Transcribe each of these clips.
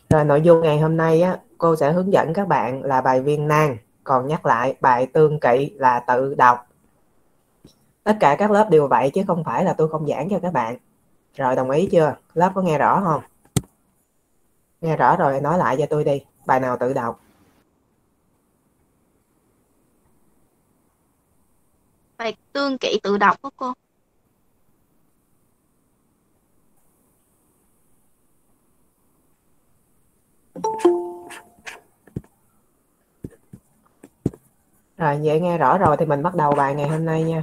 Rồi nội dung ngày hôm nay á, cô sẽ hướng dẫn các bạn là bài viên nang. Còn nhắc lại, bài tương kỵ là tự đọc. Tất cả các lớp đều vậy chứ không phải là tôi không giảng cho các bạn. Rồi đồng ý chưa? Lớp có nghe rõ không? Nghe rõ rồi nói lại cho tôi đi. Bài nào tự đọc? Bài tương kỵ tự đọc đó cô. Rồi vậy nghe rõ rồi thì mình bắt đầu bài ngày hôm nay nha.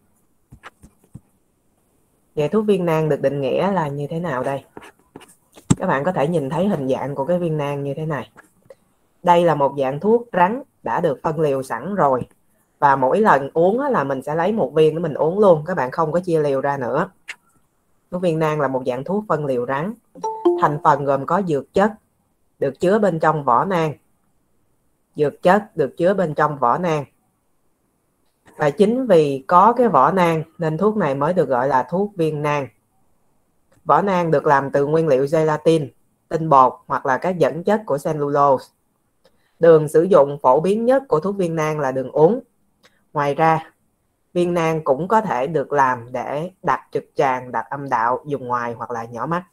Vậy thuốc viên nang được định nghĩa là như thế nào đây? Các bạn có thể nhìn thấy hình dạng của cái viên nang như thế này. Đây là một dạng thuốc rắn đã được phân liều sẵn rồi. Và mỗi lần uống là mình sẽ lấy một viên để mình uống luôn. Các bạn không có chia liều ra nữa. Thuốc viên nang là một dạng thuốc phân liều rắn. Thành phần gồm có dược chất được chứa bên trong vỏ nang. Dược chất được chứa bên trong vỏ nang. Và chính vì có cái vỏ nang nên thuốc này mới được gọi là thuốc viên nang. Vỏ nang được làm từ nguyên liệu gelatin, tinh bột hoặc là các dẫn chất của cellulose. Đường sử dụng phổ biến nhất của thuốc viên nang là đường uống. Ngoài ra, viên nang cũng có thể được làm để đặt trực tràng, đặt âm đạo, dùng ngoài hoặc là nhỏ mắt.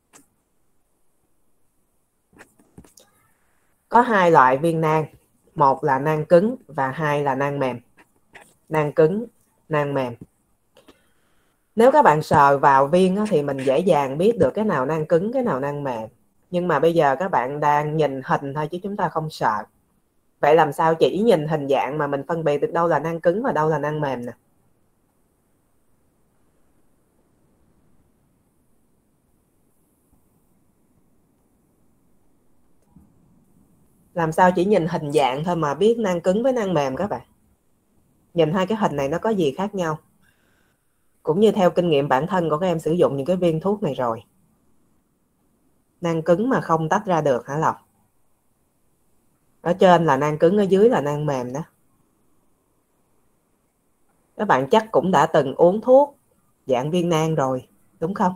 Có hai loại viên nang, một là nang cứng và hai là nang mềm. Nang cứng, nang mềm. Nếu các bạn sờ vào viên thì mình dễ dàng biết được cái nào nang cứng, cái nào nang mềm. Nhưng mà bây giờ các bạn đang nhìn hình thôi chứ chúng ta không sờ. Vậy làm sao chỉ nhìn hình dạng mà mình phân biệt được đâu là nang cứng và đâu là nang mềm nè? Làm sao chỉ nhìn hình dạng thôi mà biết nang cứng với nang mềm các bạn? Nhìn hai cái hình này nó có gì khác nhau? Cũng như theo kinh nghiệm bản thân của các em sử dụng những cái viên thuốc này rồi. Nang cứng mà không tách ra được hả Lộc? Ở trên là nang cứng, ở dưới là nang mềm đó. Các bạn chắc cũng đã từng uống thuốc dạng viên nang rồi, đúng không?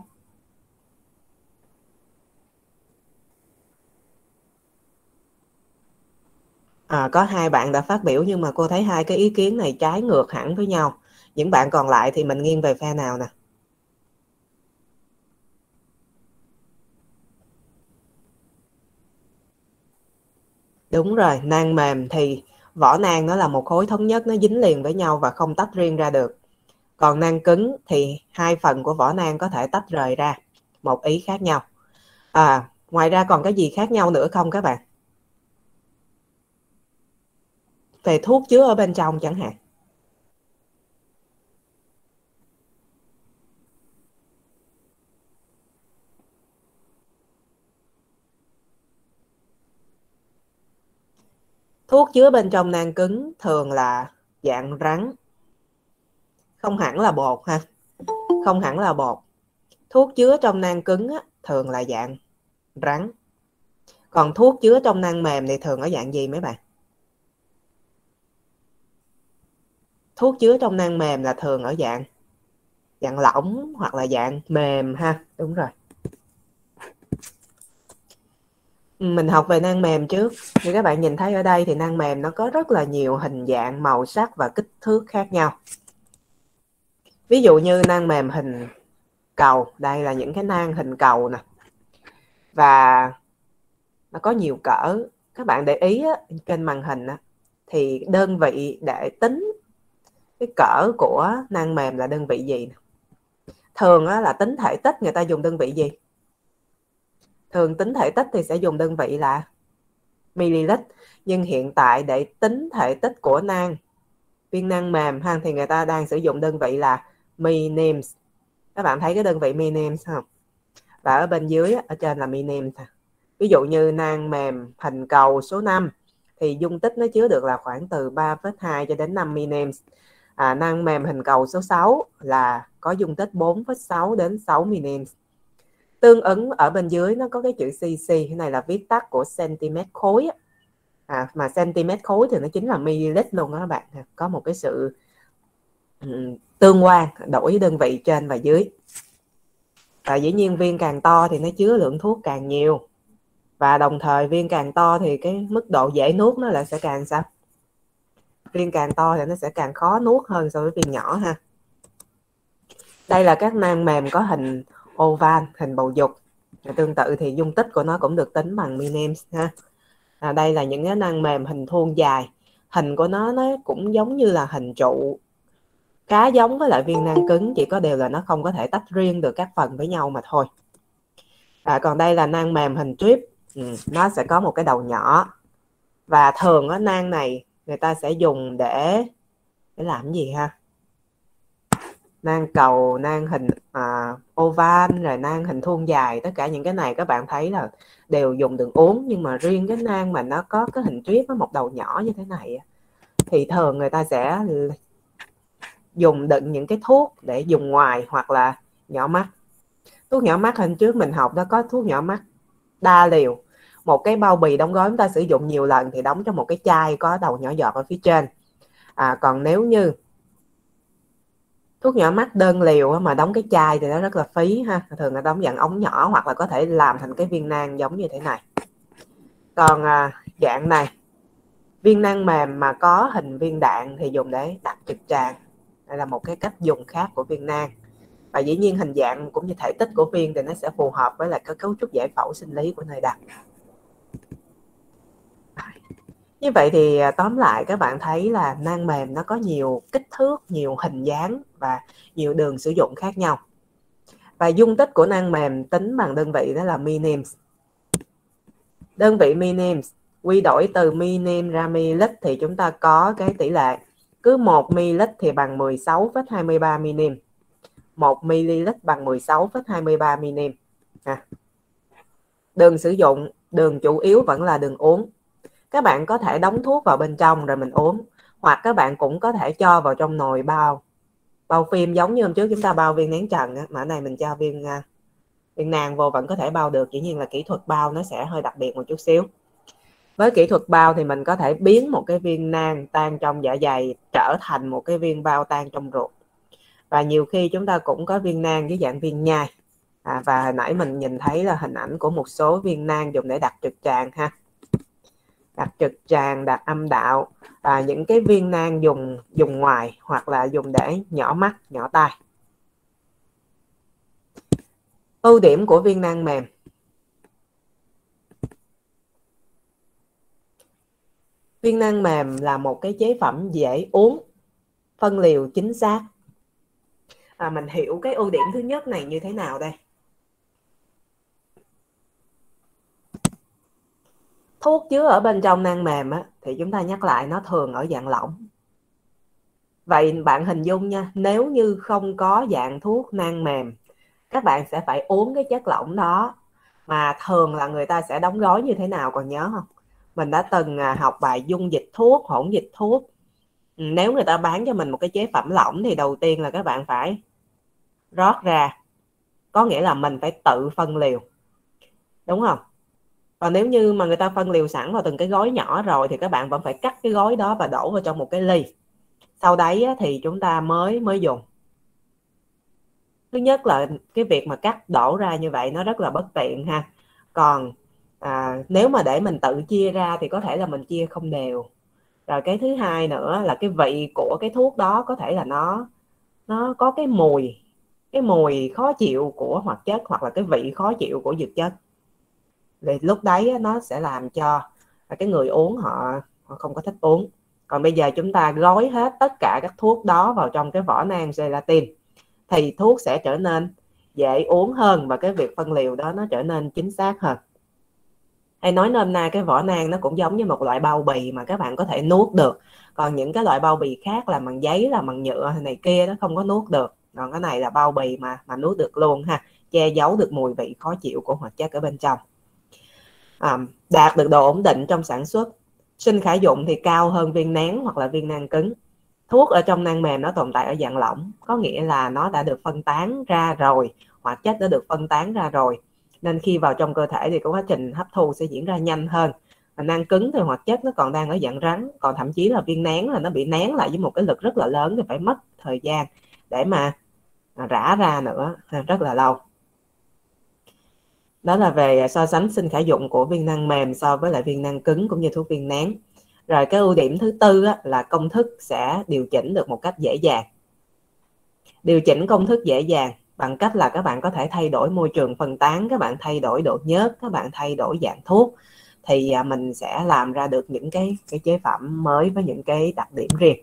Có hai bạn đã phát biểu nhưng mà cô thấy hai cái ý kiến này trái ngược hẳn với nhau. Những bạn còn lại thì mình nghiêng về phe nào nè? Đúng rồi, nang mềm thì vỏ nang nó là một khối thống nhất, nó dính liền với nhau và không tách riêng ra được. Còn nang cứng thì hai phần của vỏ nang có thể tách rời ra, một ý khác nhau. Ngoài ra còn cái gì khác nhau nữa không các bạn? Về thuốc chứa ở bên trong chẳng hạn. Thuốc chứa bên trong nang cứng thường là dạng rắn. Không hẳn là bột ha. Không hẳn là bột. Thuốc chứa trong nang cứng thường là dạng rắn. Còn thuốc chứa trong nang mềm thì thường ở dạng gì mấy bạn? Thuốc chứa trong nang mềm là thường ở dạng lỏng hoặc là dạng mềm ha. Đúng rồi. Mình học về nang mềm trước. Như các bạn nhìn thấy ở đây thì nang mềm nó có rất là nhiều hình dạng, màu sắc và kích thước khác nhau. Ví dụ như nang mềm hình cầu. Đây là những cái nang hình cầu nè. Và nó có nhiều cỡ. Các bạn để ý trên màn hình thì đơn vị để tính cái cỡ của nang mềm là đơn vị gì? Thường là tính thể tích người ta dùng đơn vị gì? Thường tính thể tích thì sẽ dùng đơn vị là ml. Nhưng hiện tại để tính thể tích của viên nang mềm thì người ta đang sử dụng đơn vị là minims. Các bạn thấy cái đơn vị minims không? Và ở bên dưới, ở trên là minims. Ví dụ như nang mềm hình cầu số 5 thì dung tích nó chứa được là khoảng từ 3,2 cho đến 5 minims. Nang mềm hình cầu số 6 là có dung tích 4,6 đến 6 minims. Tương ứng ở bên dưới nó có cái chữ cc, cái này là viết tắt của cm khối. Mà cm khối thì nó chính là ml luôn đó các bạn. Có một cái sự tương quan đổi đơn vị trên và dưới. Và dĩ nhiên viên càng to thì nó chứa lượng thuốc càng nhiều. Và đồng thời viên càng to thì cái mức độ dễ nuốt nó lại sẽ càng sao? Viên càng to thì nó sẽ càng khó nuốt hơn so với viên nhỏ ha. Đây là các nang mềm có hình oval, hình bầu dục. Tương tự thì dung tích của nó cũng được tính bằng minems ha. Đây là những cái nang mềm hình thuôn dài. Hình của nó cũng giống như là hình trụ, khá giống với lại viên nang cứng, chỉ có điều là nó không có thể tách riêng được các phần với nhau mà thôi. Còn đây là nang mềm hình trip. Nó sẽ có một cái đầu nhỏ. Và thường ở nang này người ta sẽ dùng để làm gì ha? Nang cầu, nang hình oval, rồi nang hình thuôn dài, tất cả những cái này các bạn thấy là đều dùng đường uống. Nhưng mà riêng cái nang mà nó có cái hình trip với một đầu nhỏ như thế này thì thường người ta sẽ dùng đựng những cái thuốc để dùng ngoài hoặc là nhỏ mắt. Thuốc nhỏ mắt hình trước mình học đó, có thuốc nhỏ mắt đa liều. Một cái bao bì đóng gói chúng ta sử dụng nhiều lần thì đóng trong một cái chai có đầu nhỏ giọt ở phía trên. Còn nếu như thuốc nhỏ mắt đơn liều mà đóng cái chai thì nó rất là phí ha. Thường là đóng dạng ống nhỏ hoặc là có thể làm thành cái viên nang giống như thế này. Còn dạng này, viên nang mềm mà có hình viên đạn thì dùng để đặt trực tràng. Đây là một cái cách dùng khác của viên nang. Và dĩ nhiên hình dạng cũng như thể tích của viên thì nó sẽ phù hợp với lại cái cấu trúc giải phẫu sinh lý của nơi đặt. Như vậy thì tóm lại các bạn thấy là nang mềm nó có nhiều kích thước, nhiều hình dáng và nhiều đường sử dụng khác nhau. Và dung tích của nang mềm tính bằng đơn vị đó là minems. Đơn vị minems quy đổi từ minim ra ml thì chúng ta có cái tỷ lệ cứ 1 ml thì bằng 16,23 minim. 1 ml bằng 16,23 minim. Đường sử dụng, đường chủ yếu vẫn là đường uống. Các bạn có thể đóng thuốc vào bên trong rồi mình uống, hoặc các bạn cũng có thể cho vào trong nồi bao phim giống như hôm trước chúng ta bao viên nén trần mà ở này mình cho viên nang vô vẫn có thể bao được. Dĩ nhiên là kỹ thuật bao nó sẽ hơi đặc biệt một chút xíu. Với kỹ thuật bao thì mình có thể biến một cái viên nang tan trong dạ dày trở thành một cái viên bao tan trong ruột. Và nhiều khi chúng ta cũng có viên nang với dạng viên nhai. Và hồi nãy mình nhìn thấy là hình ảnh của một số viên nang dùng để đặt trực tràng ha. Đặt trực tràng, đặt âm đạo, những cái viên nang dùng ngoài hoặc là dùng để nhỏ mắt, nhỏ tai. Ưu điểm của viên nang mềm. Viên nang mềm là một cái chế phẩm dễ uống, phân liều chính xác. Mình hiểu cái ưu điểm thứ nhất này như thế nào đây? Thuốc chứa ở bên trong nang mềm thì chúng ta nhắc lại nó thường ở dạng lỏng. Vậy bạn hình dung nha, nếu như không có dạng thuốc nang mềm, các bạn sẽ phải uống cái chất lỏng đó. Mà thường là người ta sẽ đóng gói như thế nào còn nhớ không? Mình đã từng học bài dung dịch thuốc, hỗn dịch thuốc. Nếu người ta bán cho mình một cái chế phẩm lỏng thì đầu tiên là các bạn phải rót ra. Có nghĩa là mình phải tự phân liều. Đúng không? Còn nếu như mà người ta phân liều sẵn vào từng cái gói nhỏ rồi thì các bạn vẫn phải cắt cái gói đó và đổ vào trong một cái ly. Sau đấy thì chúng ta mới dùng. Thứ nhất là cái việc mà cắt đổ ra như vậy nó rất là bất tiện ha. Còn nếu mà để mình tự chia ra thì có thể là mình chia không đều. Rồi cái thứ hai nữa là cái vị của cái thuốc đó có thể là nó có cái mùi khó chịu của hoạt chất hoặc là cái vị khó chịu của dược chất. Thì lúc đấy nó sẽ làm cho cái người uống họ không có thích uống. Còn bây giờ chúng ta gói hết tất cả các thuốc đó vào trong cái vỏ nang gelatin thì thuốc sẽ trở nên dễ uống hơn và cái việc phân liều đó nó trở nên chính xác hơn. Hay nói nôm na cái vỏ nang nó cũng giống như một loại bao bì mà các bạn có thể nuốt được. Còn những cái loại bao bì khác là bằng giấy, là bằng nhựa này kia nó không có nuốt được. Còn cái này là bao bì mà nuốt được luôn ha, che giấu được mùi vị khó chịu của hoạt chất ở bên trong. Đạt được độ ổn định trong sản xuất. Sinh khả dụng thì cao hơn viên nén hoặc là viên nang cứng. Thuốc ở trong nang mềm nó tồn tại ở dạng lỏng, có nghĩa là nó đã được phân tán ra rồi, hoạt chất đã được phân tán ra rồi, nên khi vào trong cơ thể thì quá trình hấp thu sẽ diễn ra nhanh hơn. Và nang cứng thì hoạt chất nó còn đang ở dạng rắn, còn thậm chí là viên nén là nó bị nén lại với một cái lực rất là lớn thì phải mất thời gian để mà rã ra nữa, rất là lâu. Đó là về so sánh sinh khả dụng của viên nang mềm so với lại viên nang cứng cũng như thuốc viên nén. Rồi cái ưu điểm thứ tư là công thức sẽ điều chỉnh được một cách dễ dàng. Điều chỉnh công thức dễ dàng bằng cách là các bạn có thể thay đổi môi trường phân tán, các bạn thay đổi độ nhớt, các bạn thay đổi dạng thuốc, thì mình sẽ làm ra được những cái chế phẩm mới với những cái đặc điểm riêng.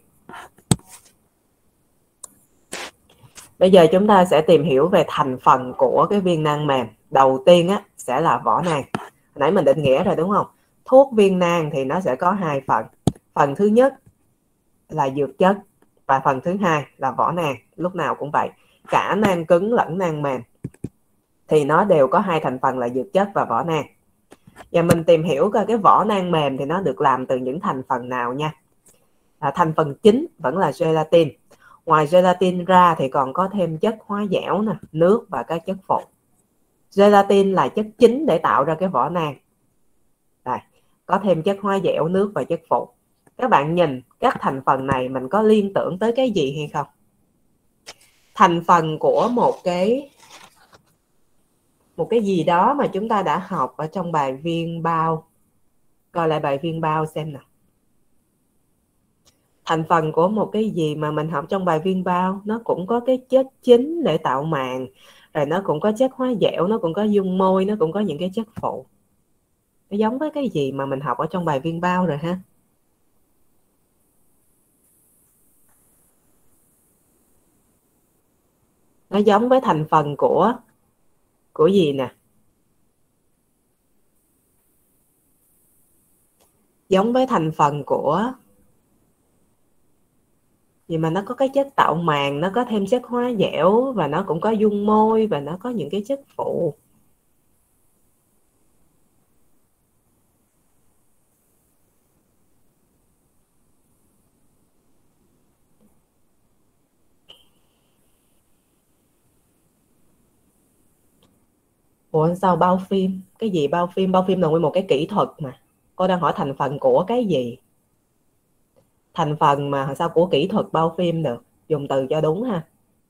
Bây giờ chúng ta sẽ tìm hiểu về thành phần của cái viên nang mềm. Đầu tiên sẽ là vỏ nang. Hồi nãy mình định nghĩa rồi đúng không? Thuốc viên nang thì nó sẽ có hai phần. Phần thứ nhất là dược chất và phần thứ hai là vỏ nang. Lúc nào cũng vậy. Cả nang cứng lẫn nang mềm thì nó đều có hai thành phần là dược chất và vỏ nang. Và mình tìm hiểu coi cái vỏ nang mềm thì nó được làm từ những thành phần nào nha. Thành phần chính vẫn là gelatin. Ngoài gelatin ra thì còn có thêm chất hóa dẻo, nước và các chất phụ. Gelatin là chất chính để tạo ra cái vỏ nang. Đây, có thêm chất hóa dẻo, nước và chất phụ. Các bạn nhìn các thành phần này mình có liên tưởng tới cái gì hay không? Thành phần của một cái gì đó mà chúng ta đã học ở trong bài viên bao. Coi lại bài viên bao xem nào. Thành phần của một cái gì mà mình học trong bài viên bao, nó cũng có cái chất chính để tạo màng, rồi nó cũng có chất hóa dẻo, nó cũng có dung môi, nó cũng có những cái chất phụ. Nó giống với cái gì mà mình học ở trong bài viên bao rồi ha. Nó giống với thành phần của gì nè? Giống với thành phần của gì mà nó có cái chất tạo màng, nó có thêm chất hóa dẻo và nó cũng có dung môi và nó có những cái chất phụ. Ủa sao bao phim? Cái gì bao phim? Bao phim là nguyên một cái kỹ thuật mà. Cô đang hỏi thành phần của cái gì? Thành phần mà sao của kỹ thuật bao phim được? Dùng từ cho đúng ha.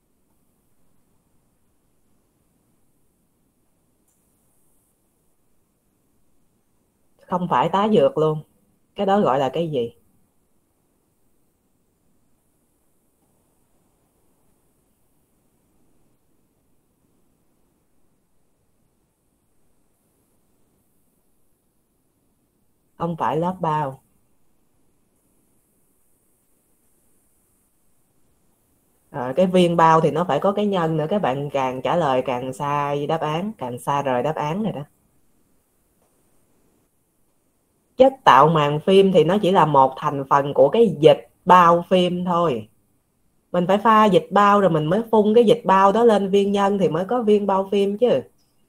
Không phải tá dược luôn. Cái đó gọi là cái gì? Không phải lớp bao. Cái viên bao thì nó phải có cái nhân nữa. Các bạn càng trả lời càng sai đáp án, càng xa rời đáp án rồi đó. Chất tạo màng phim thì nó chỉ là một thành phần của cái dịch bao phim thôi. Mình phải pha dịch bao rồi mình mới phun cái dịch bao đó lên viên nhân thì mới có viên bao phim chứ.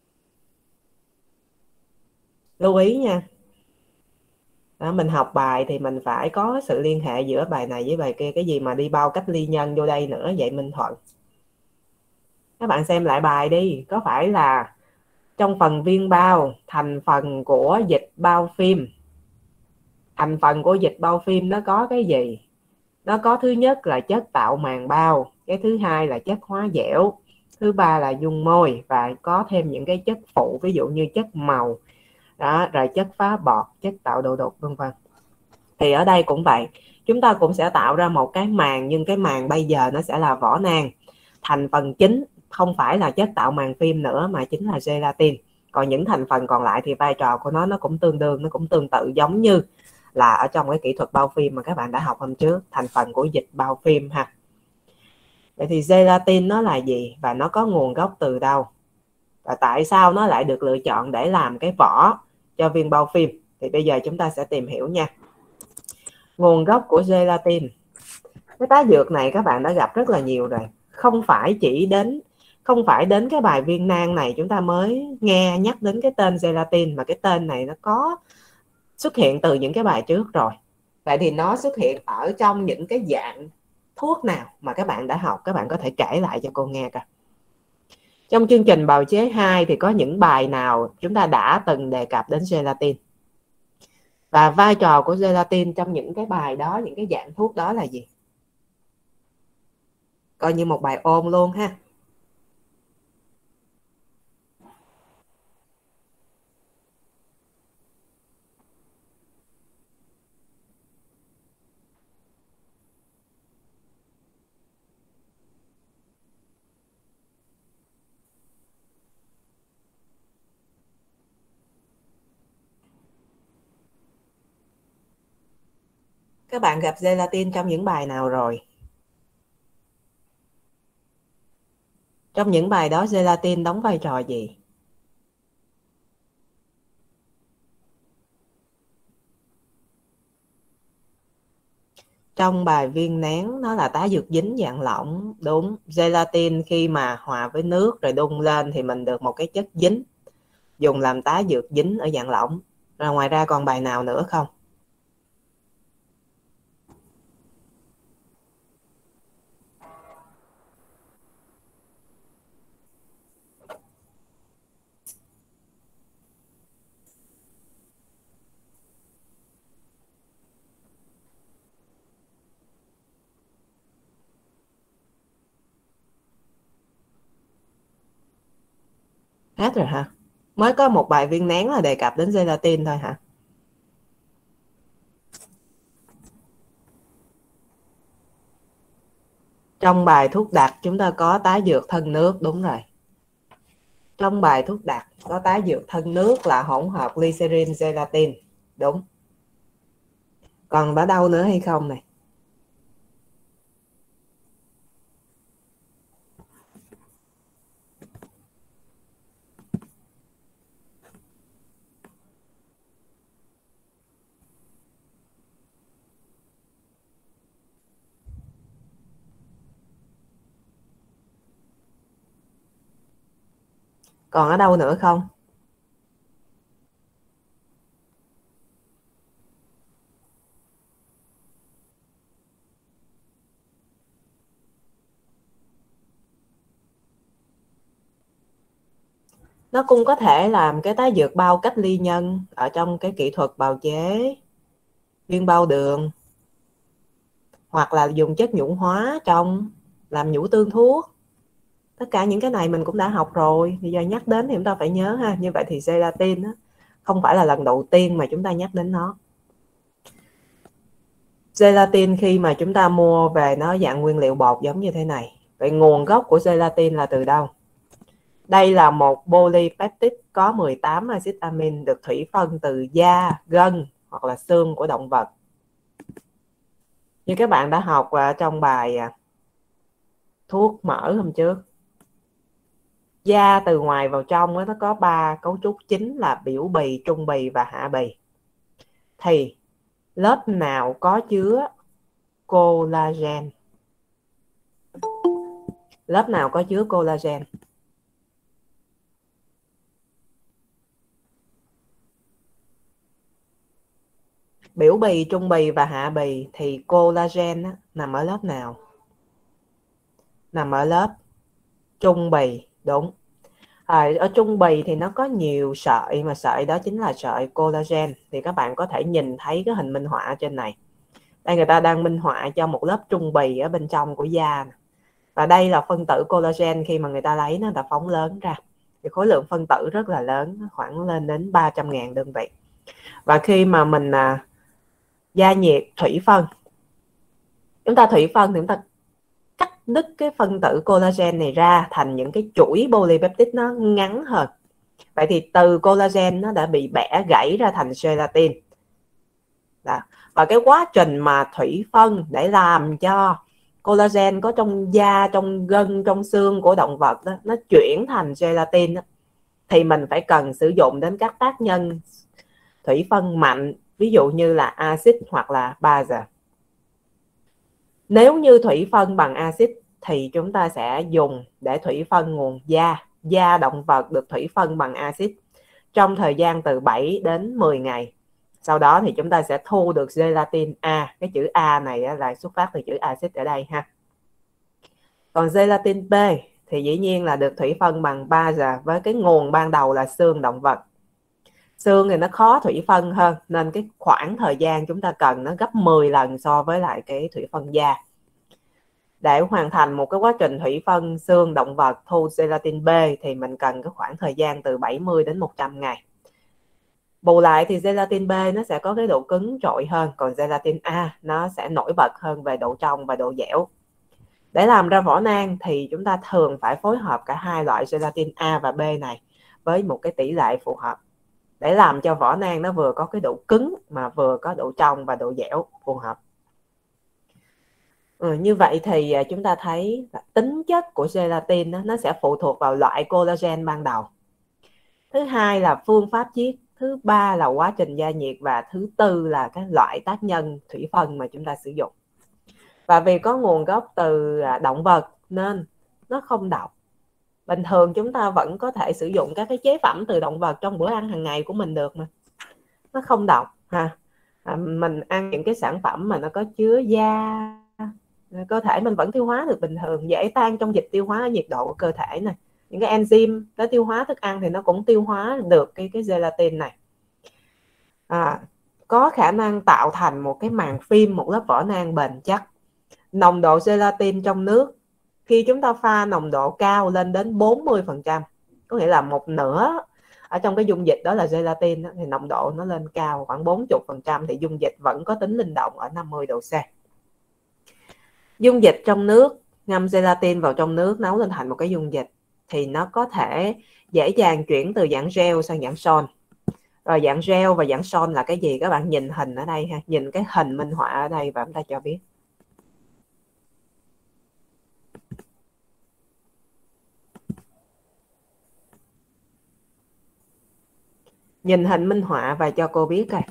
Lưu ý nha. Đó, mình học bài thì mình phải có sự liên hệ giữa bài này với bài kia. Cái gì mà đi bao cách ly nhân vô đây nữa vậy Minh Thuận? Các bạn xem lại bài đi. Có phải là trong phần viên bao, thành phần của dịch bao phim. Thành phần của dịch bao phim nó có cái gì? Nó có thứ nhất là chất tạo màng bao, cái thứ hai là chất hóa dẻo, thứ ba là dung môi và có thêm những cái chất phụ ví dụ như chất màu đó, rồi chất phá bọt, chất tạo độ đục vân vân. Thì ở đây cũng vậy, chúng ta cũng sẽ tạo ra một cái màng, nhưng cái màng bây giờ nó sẽ là vỏ nang. Thành phần chính không phải là chất tạo màng phim nữa mà chính là gelatin. Còn những thành phần còn lại thì vai trò của nó cũng tương đương, nó cũng tương tự giống như là ở trong cái kỹ thuật bao phim mà các bạn đã học hôm trước, thành phần của dịch bao phim ha. Vậy thì gelatin nó là gì và nó có nguồn gốc từ đâu? Và tại sao nó lại được lựa chọn để làm cái vỏ cho viên bao phim? Thì bây giờ chúng ta sẽ tìm hiểu nha. Nguồn gốc của gelatin. Cái tá dược này các bạn đã gặp rất là nhiều rồi. Không phải đến cái bài viên nang này chúng ta mới nghe nhắc đến cái tên gelatin, mà cái tên này nó có xuất hiện từ những cái bài trước rồi. Vậy thì nó xuất hiện ở trong những cái dạng thuốc nào mà các bạn đã học? Các bạn có thể kể lại cho cô nghe coi. Trong chương trình bào chế 2 thì có những bài nào chúng ta đã từng đề cập đến gelatin? Và vai trò của gelatin trong những cái bài đó, những cái dạng thuốc đó là gì? Coi như một bài ôn luôn ha. Các bạn gặp gelatin trong những bài nào rồi? Trong những bài đó gelatin đóng vai trò gì? Trong bài viên nén nó là tá dược dính dạng lỏng. Đúng, gelatin khi mà hòa với nước rồi đun lên thì mình được một cái chất dính, dùng làm tá dược dính ở dạng lỏng. Rồi ngoài ra còn bài nào nữa không? Hết rồi hả? Mới có một bài viên nén là đề cập đến gelatin thôi hả? Trong bài thuốc đặc chúng ta có tá dược thân nước, đúng rồi. Trong bài thuốc đặc có tá dược thân nước là hỗn hợp glycerin gelatin, đúng. Còn ở đâu nữa hay không này? Còn ở đâu nữa không? Nó cũng có thể làm cái tá dược bao cách ly nhân ở trong cái kỹ thuật bào chế viên bao đường, hoặc là dùng chất nhũ hóa trong làm nhũ tương thuốc. Tất cả những cái này mình cũng đã học rồi, bây giờ nhắc đến thì chúng ta phải nhớ ha. Như vậy thì gelatin đó, không phải là lần đầu tiên mà chúng ta nhắc đến nó. Gelatin khi mà chúng ta mua về nó dạng nguyên liệu bột giống như thế này. Vậy nguồn gốc của gelatin là từ đâu? Đây là một polypeptide có 18 axit amin được thủy phân từ da, gân hoặc là xương của động vật. Như các bạn đã học trong bài thuốc mỡ hôm trước. Da từ ngoài vào trong nó có 3 cấu trúc chính là biểu bì, trung bì và hạ bì. Thì lớp nào có chứa collagen? Lớp nào có chứa collagen? Biểu bì, trung bì và hạ bì thì collagen nằm ở lớp nào? Nằm ở lớp trung bì, đúng. Ở trung bì thì nó có nhiều sợi, mà sợi đó chính là sợi collagen. Thì các bạn có thể nhìn thấy cái hình minh họa trên này. Đây người ta đang minh họa cho một lớp trung bì ở bên trong của da. Và đây là phân tử collagen khi mà người ta lấy nó đã phóng lớn ra. Thì khối lượng phân tử rất là lớn, khoảng lên đến 300.000 đơn vị. Và khi mà mình gia nhiệt thủy phân, chúng ta thủy phân thì chúng ta cắt đứt cái phân tử collagen này ra thành những cái chuỗi polypeptide nó ngắn hơn. Vậy thì từ collagen nó đã bị bẻ gãy ra thành gelatin. Đó. Và cái quá trình mà thủy phân để làm cho collagen có trong da, trong gân, trong xương của động vật đó, nó chuyển thành gelatin đó, thì mình phải cần sử dụng đến các tác nhân thủy phân mạnh, ví dụ như là axit hoặc là base. Nếu như thủy phân bằng axit thì chúng ta sẽ dùng để thủy phân nguồn da. Da động vật được thủy phân bằng axit trong thời gian từ 7 đến 10 ngày. Sau đó thì chúng ta sẽ thu được gelatin A. Cái chữ A này là xuất phát từ chữ axit ở đây ha. Còn gelatin B thì dĩ nhiên là được thủy phân bằng base với cái nguồn ban đầu là xương động vật. Xương thì nó khó thủy phân hơn, nên cái khoảng thời gian chúng ta cần nó gấp 10 lần so với lại cái thủy phân da. Để hoàn thành một cái quá trình thủy phân xương động vật thu gelatin B thì mình cần cái khoảng thời gian từ 70 đến 100 ngày. Bù lại thì gelatin B nó sẽ có cái độ cứng trội hơn, còn gelatin A nó sẽ nổi bật hơn về độ trong và độ dẻo. Để làm ra vỏ nang thì chúng ta thường phải phối hợp cả hai loại gelatin A và B này với một cái tỷ lệ phù hợp, để làm cho vỏ nang nó vừa có cái độ cứng mà vừa có độ trong và độ dẻo phù hợp. Như vậy thì chúng ta thấy tính chất của gelatin nó sẽ phụ thuộc vào loại collagen ban đầu. Thứ hai là phương pháp chiết, thứ ba là quá trình gia nhiệt, và thứ tư là cái loại tác nhân thủy phân mà chúng ta sử dụng. Và vì có nguồn gốc từ động vật nên nó không độc. Bình thường chúng ta vẫn có thể sử dụng các cái chế phẩm từ động vật trong bữa ăn hàng ngày của mình được mà. Nó không độc ha. Mình ăn những cái sản phẩm mà nó có chứa da, cơ thể mình vẫn tiêu hóa được bình thường, dễ tan trong dịch tiêu hóa ở nhiệt độ của cơ thể này. Những cái enzyme nó tiêu hóa thức ăn thì nó cũng tiêu hóa được cái gelatin này. Có khả năng tạo thành một cái màng phim, một lớp vỏ nang bền chắc. Nồng độ gelatin trong nước khi chúng ta pha nồng độ cao lên đến 40%, có nghĩa là một nửa ở trong cái dung dịch đó là gelatin, thì nồng độ nó lên cao khoảng 40%, thì dung dịch vẫn có tính linh động ở 50 độ C. Dung dịch trong nước, ngâm gelatin vào trong nước nấu lên thành một cái dung dịch thì nó có thể dễ dàng chuyển từ dạng gel sang dạng son. Rồi dạng gel và dạng son là cái gì? Các bạn nhìn hình ở đây ha, nhìn cái hình minh họa ở đây và chúng ta cho biết. Nhìn hình minh họa và cho cô biết coi.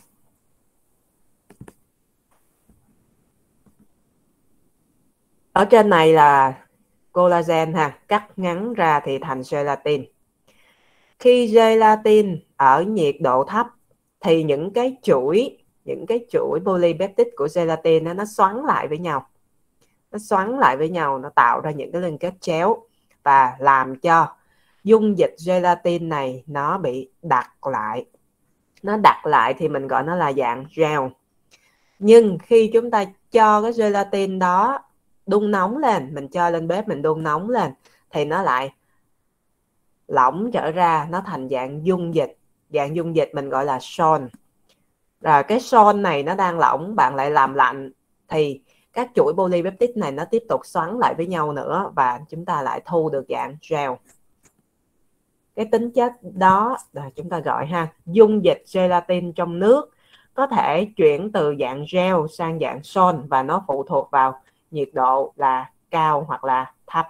Ở trên này là collagen ha, cắt ngắn ra thì thành gelatin. Khi gelatin ở nhiệt độ thấp thì những cái chuỗi polypeptide của gelatin nó xoắn lại với nhau. Nó xoắn lại với nhau, nó tạo ra những cái liên kết chéo và làm cho dung dịch gelatin này nó bị đặc lại. Nó đặc lại thì mình gọi nó là dạng gel. Nhưng khi chúng ta cho cái gelatin đó đun nóng lên, mình cho lên bếp mình đun nóng lên thì nó lại lỏng trở ra, nó thành dạng dung dịch. Dạng dung dịch mình gọi là son. Rồi cái son này nó đang lỏng, bạn lại làm lạnh thì các chuỗi polypeptide này nó tiếp tục xoắn lại với nhau nữa và chúng ta lại thu được dạng gel. Cái tính chất đó là chúng ta gọi ha, dung dịch gelatin trong nước có thể chuyển từ dạng gel sang dạng son và nó phụ thuộc vào nhiệt độ là cao hoặc là thấp.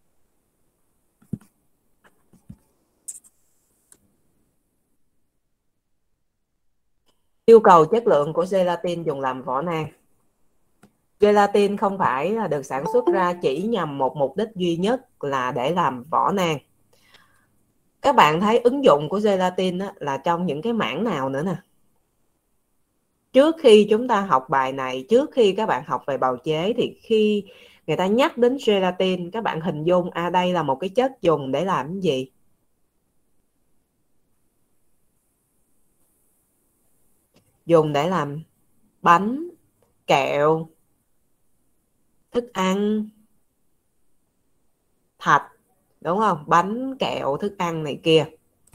Yêu cầu chất lượng của gelatin dùng làm vỏ nang. Gelatin không phải là được sản xuất ra chỉ nhằm một mục đích duy nhất là để làm vỏ nang. Các bạn thấy ứng dụng của gelatin là trong những cái mảng nào nữa nè? Trước khi chúng ta học bài này, trước khi các bạn học về bào chế thì khi người ta nhắc đến gelatin, các bạn hình dung đây là một cái chất dùng để làm cái gì? Dùng để làm bánh, kẹo, thức ăn, thạch, đúng không? Bánh, kẹo, thức ăn này kia.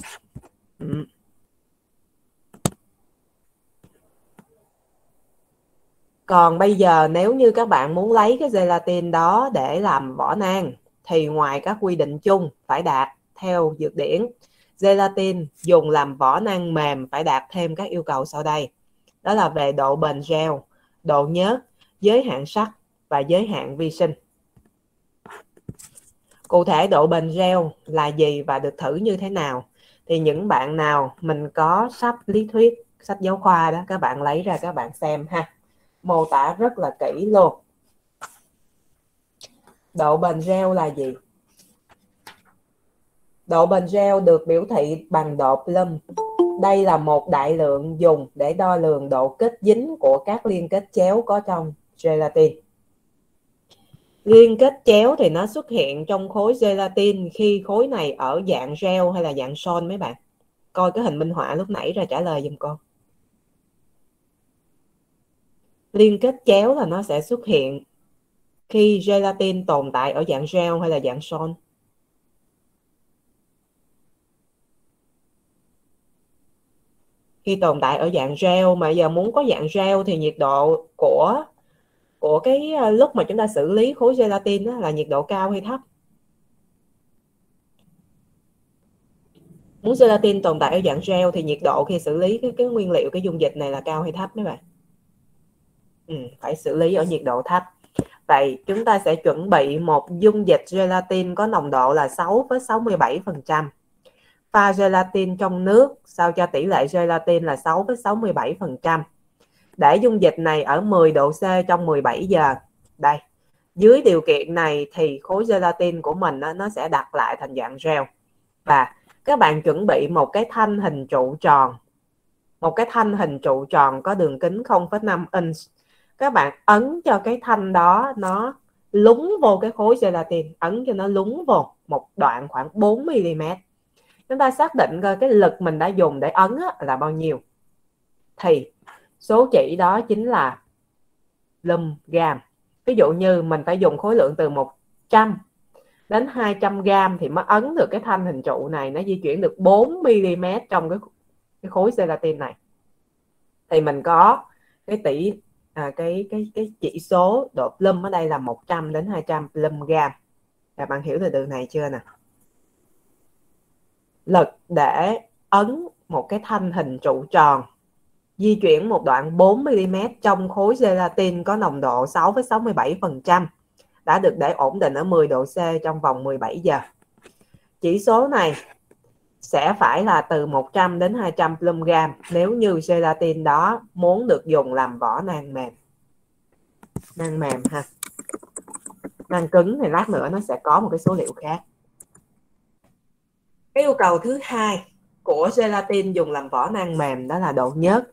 Còn bây giờ nếu như các bạn muốn lấy cái gelatin đó để làm vỏ nang thì ngoài các quy định chung phải đạt theo dược điển, gelatin dùng làm vỏ nang mềm phải đạt thêm các yêu cầu sau đây. Đó là về độ bền gel, độ nhớt, giới hạn sắt và giới hạn vi sinh. Cụ thể độ bền gel là gì và được thử như thế nào? Thì những bạn nào mình có sách lý thuyết, sách giáo khoa đó, các bạn lấy ra các bạn xem ha. Mô tả rất là kỹ luôn. Độ bền gel là gì? Độ bền gel được biểu thị bằng độ plum. Đây là một đại lượng dùng để đo lường độ kết dính của các liên kết chéo có trong gelatin. Liên kết chéo thì nó xuất hiện trong khối gelatin khi khối này ở dạng gel hay là dạng son mấy bạn? Coi cái hình minh họa lúc nãy ra trả lời giùm con. Liên kết chéo là nó sẽ xuất hiện khi gelatin tồn tại ở dạng gel hay là dạng son? Khi tồn tại ở dạng gel, mà giờ muốn có dạng gel thì nhiệt độ của cái lúc mà chúng ta xử lý khối gelatin đó là nhiệt độ cao hay thấp? Muốn gelatin tồn tại ở dạng gel thì nhiệt độ khi xử lý cái nguyên liệu, cái dung dịch này là cao hay thấp mấy bạn? Phải xử lý ở nhiệt độ thấp. Vậy chúng ta sẽ chuẩn bị một dung dịch gelatin có nồng độ là 6,67%. Pha gelatin trong nước sao cho tỷ lệ gelatin là 6,67%. Để dung dịch này ở 10 độ C trong 17 giờ. Đây. Dưới điều kiện này thì khối gelatin của mình nó sẽ đặt lại thành dạng gel. Và các bạn chuẩn bị một cái thanh hình trụ tròn. Một cái thanh hình trụ tròn có đường kính 0,5 inch. Các bạn ấn cho cái thanh đó nó lúng vô cái khối gelatin. Ấn cho nó lúng vô một đoạn khoảng 4mm. Chúng ta xác định coi cái lực mình đã dùng để ấn là bao nhiêu. Thì số chỉ đó chính là lum gam. Ví dụ như mình phải dùng khối lượng từ 100 đến 200 gram thì mới ấn được cái thanh hình trụ này. Nó di chuyển được 4mm trong cái khối gelatin này. Thì mình có cái cái chỉ số độ plum ở đây là 100 đến 200 plum gam. Các bạn hiểu từ từ này chưa nè? Lực để ấn một cái thanh hình trụ tròn di chuyển một đoạn 4mm trong khối gelatin có nồng độ 6,67% đã được để ổn định ở 10 độ C trong vòng 17 giờ. Chỉ số này sẽ phải là từ 100 đến 200 plum gam nếu như gelatin đó muốn được dùng làm vỏ nang mềm. Nang mềm ha. Nang cứng thì lát nữa nó sẽ có một cái số liệu khác. Cái yêu cầu thứ hai của gelatin dùng làm vỏ nang mềm đó là độ nhớt.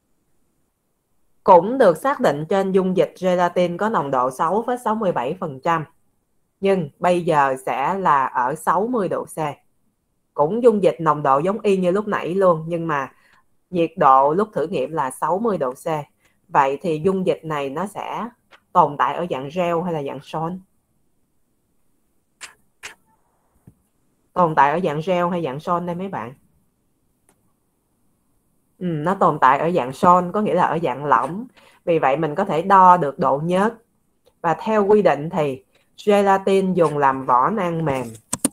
Cũng được xác định trên dung dịch gelatin có nồng độ 6,67%. Nhưng bây giờ sẽ là ở 60 độ C. Cũng dung dịch nồng độ giống y như lúc nãy luôn. Nhưng mà nhiệt độ lúc thử nghiệm là 60 độ C. Vậy thì dung dịch này nó sẽ tồn tại ở dạng gel hay là dạng son? Tồn tại ở dạng gel hay dạng son đây mấy bạn? Nó tồn tại ở dạng son, có nghĩa là ở dạng lỏng. Vì vậy mình có thể đo được độ nhớt. Và theo quy định thì gelatin dùng làm vỏ nang mềm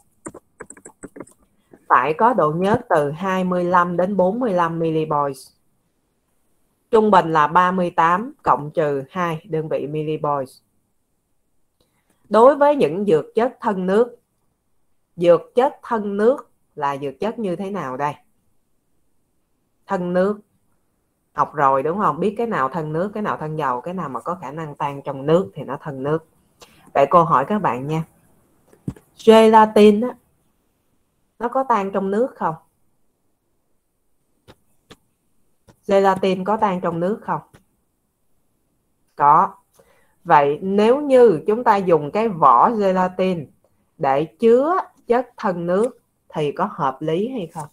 phải có độ nhớt từ 25 đến 45 milliboys. Trung bình là 38 cộng trừ 2 đơn vị milliboys. Đối với những dược chất thân nước, dược chất thân nước là dược chất như thế nào đây? Thân nước học rồi đúng không? Biết cái nào thân nước, cái nào thân dầu, cái nào mà có khả năng tan trong nước thì nó thân nước. Vậy cô hỏi các bạn nha, gelatin á, nó có tan trong nước không? Gelatin có tan trong nước không? Có. Vậy nếu như chúng ta dùng cái vỏ gelatin để chứa chất thân nước thì có hợp lý hay không?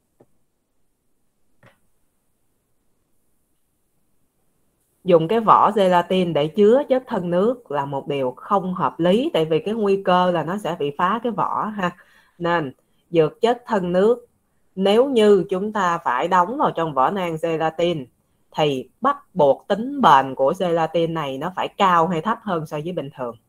Dùng cái vỏ gelatin để chứa chất thân nước là một điều không hợp lý, tại vì cái nguy cơ là nó sẽ bị phá cái vỏ ha. Nên dược chất thân nước nếu như chúng ta phải đóng vào trong vỏ nang gelatin thì bắt buộc tính bền của gelatin này nó phải cao hay thấp hơn so với bình thường?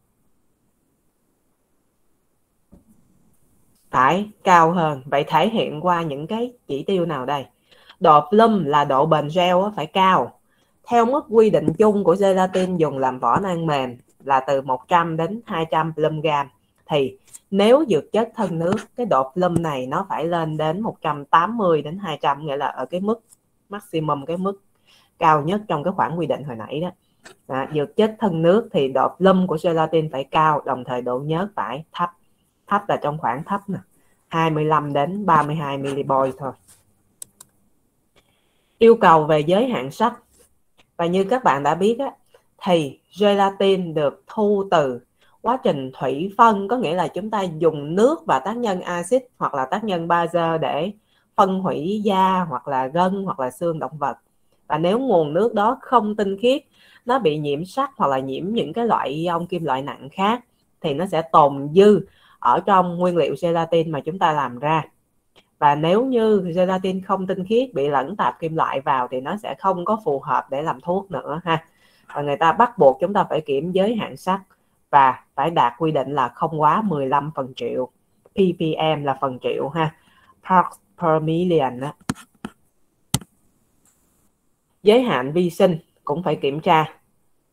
Phải cao hơn. Vậy thể hiện qua những cái chỉ tiêu nào đây? Độ plum là độ bền gel phải cao. Theo mức quy định chung của gelatin dùng làm vỏ nang mềm là từ 100 đến 200 plum gam. Thì nếu dược chất thân nước, cái độ plum này nó phải lên đến 180 đến 200, nghĩa là ở cái mức maximum, cái mức cao nhất trong cái khoảng quy định hồi nãy đó. Dược chất thân nước thì độ plum của gelatin phải cao, đồng thời độ nhớt phải thấp. Thấp là trong khoảng thấp nè, 25 đến 32 milliboy thôi. Yêu cầu về giới hạn sắt. Và như các bạn đã biết á, thì gelatin được thu từ quá trình thủy phân, có nghĩa là chúng ta dùng nước và tác nhân axit hoặc là tác nhân bazơ để phân hủy da hoặc là gân hoặc là xương động vật. Và nếu nguồn nước đó không tinh khiết, nó bị nhiễm sắt hoặc là nhiễm những cái loại ion kim loại nặng khác thì nó sẽ tồn dư ở trong nguyên liệu gelatin mà chúng ta làm ra. Và nếu như gelatin không tinh khiết, bị lẫn tạp kim loại vào thì nó sẽ không có phù hợp để làm thuốc nữa ha. Và người ta bắt buộc chúng ta phải kiểm giới hạn sắt và phải đạt quy định là không quá 15 phần triệu. ppm là phần triệu ha, parts per million đó. Giới hạn vi sinh cũng phải kiểm tra.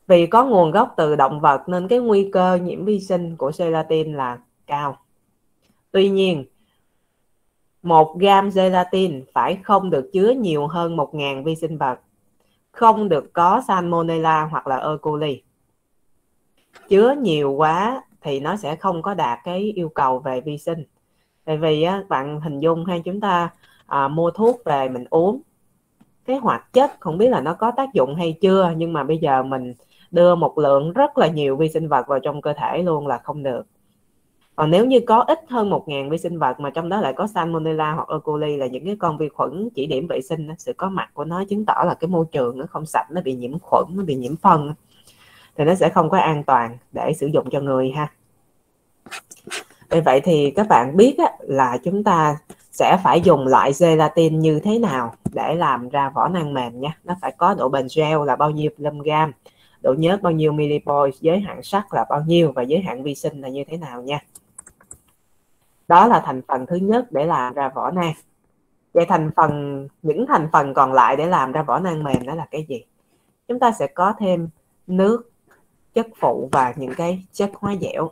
Vì có nguồn gốc từ động vật nên cái nguy cơ nhiễm vi sinh của gelatin là cao. Tuy nhiên, 1 gam gelatin phải không được chứa nhiều hơn 1.000 vi sinh vật, không được có Salmonella hoặc là E. coli. Chứa nhiều quá thì nó sẽ không có đạt cái yêu cầu về vi sinh. Tại vì bạn hình dung hay chúng ta mua thuốc về mình uống, cái hoạt chất không biết là nó có tác dụng hay chưa, nhưng mà bây giờ mình đưa một lượng rất là nhiều vi sinh vật vào trong cơ thể luôn là không được. Còn nếu như có ít hơn 1.000 vi sinh vật mà trong đó lại có Salmonella hoặc E. coli là những cái con vi khuẩn chỉ điểm vệ sinh, sự có mặt của nó chứng tỏ là cái môi trường nó không sạch, nó bị nhiễm khuẩn, nó bị nhiễm phân, thì nó sẽ không có an toàn để sử dụng cho người ha. Vì vậy thì các bạn biết là chúng ta sẽ phải dùng loại gelatin như thế nào để làm ra vỏ nang mềm nha. Nó phải có độ bền gel là bao nhiêu gam, độ nhớt bao nhiêu millipore, giới hạn sắt là bao nhiêu và giới hạn vi sinh là như thế nào nha. Đó là thành phần thứ nhất để làm ra vỏ nang. Vậy những thành phần còn lại để làm ra vỏ nang mềm đó là cái gì? Chúng ta sẽ có thêm nước, chất phụ và những cái chất hóa dẻo.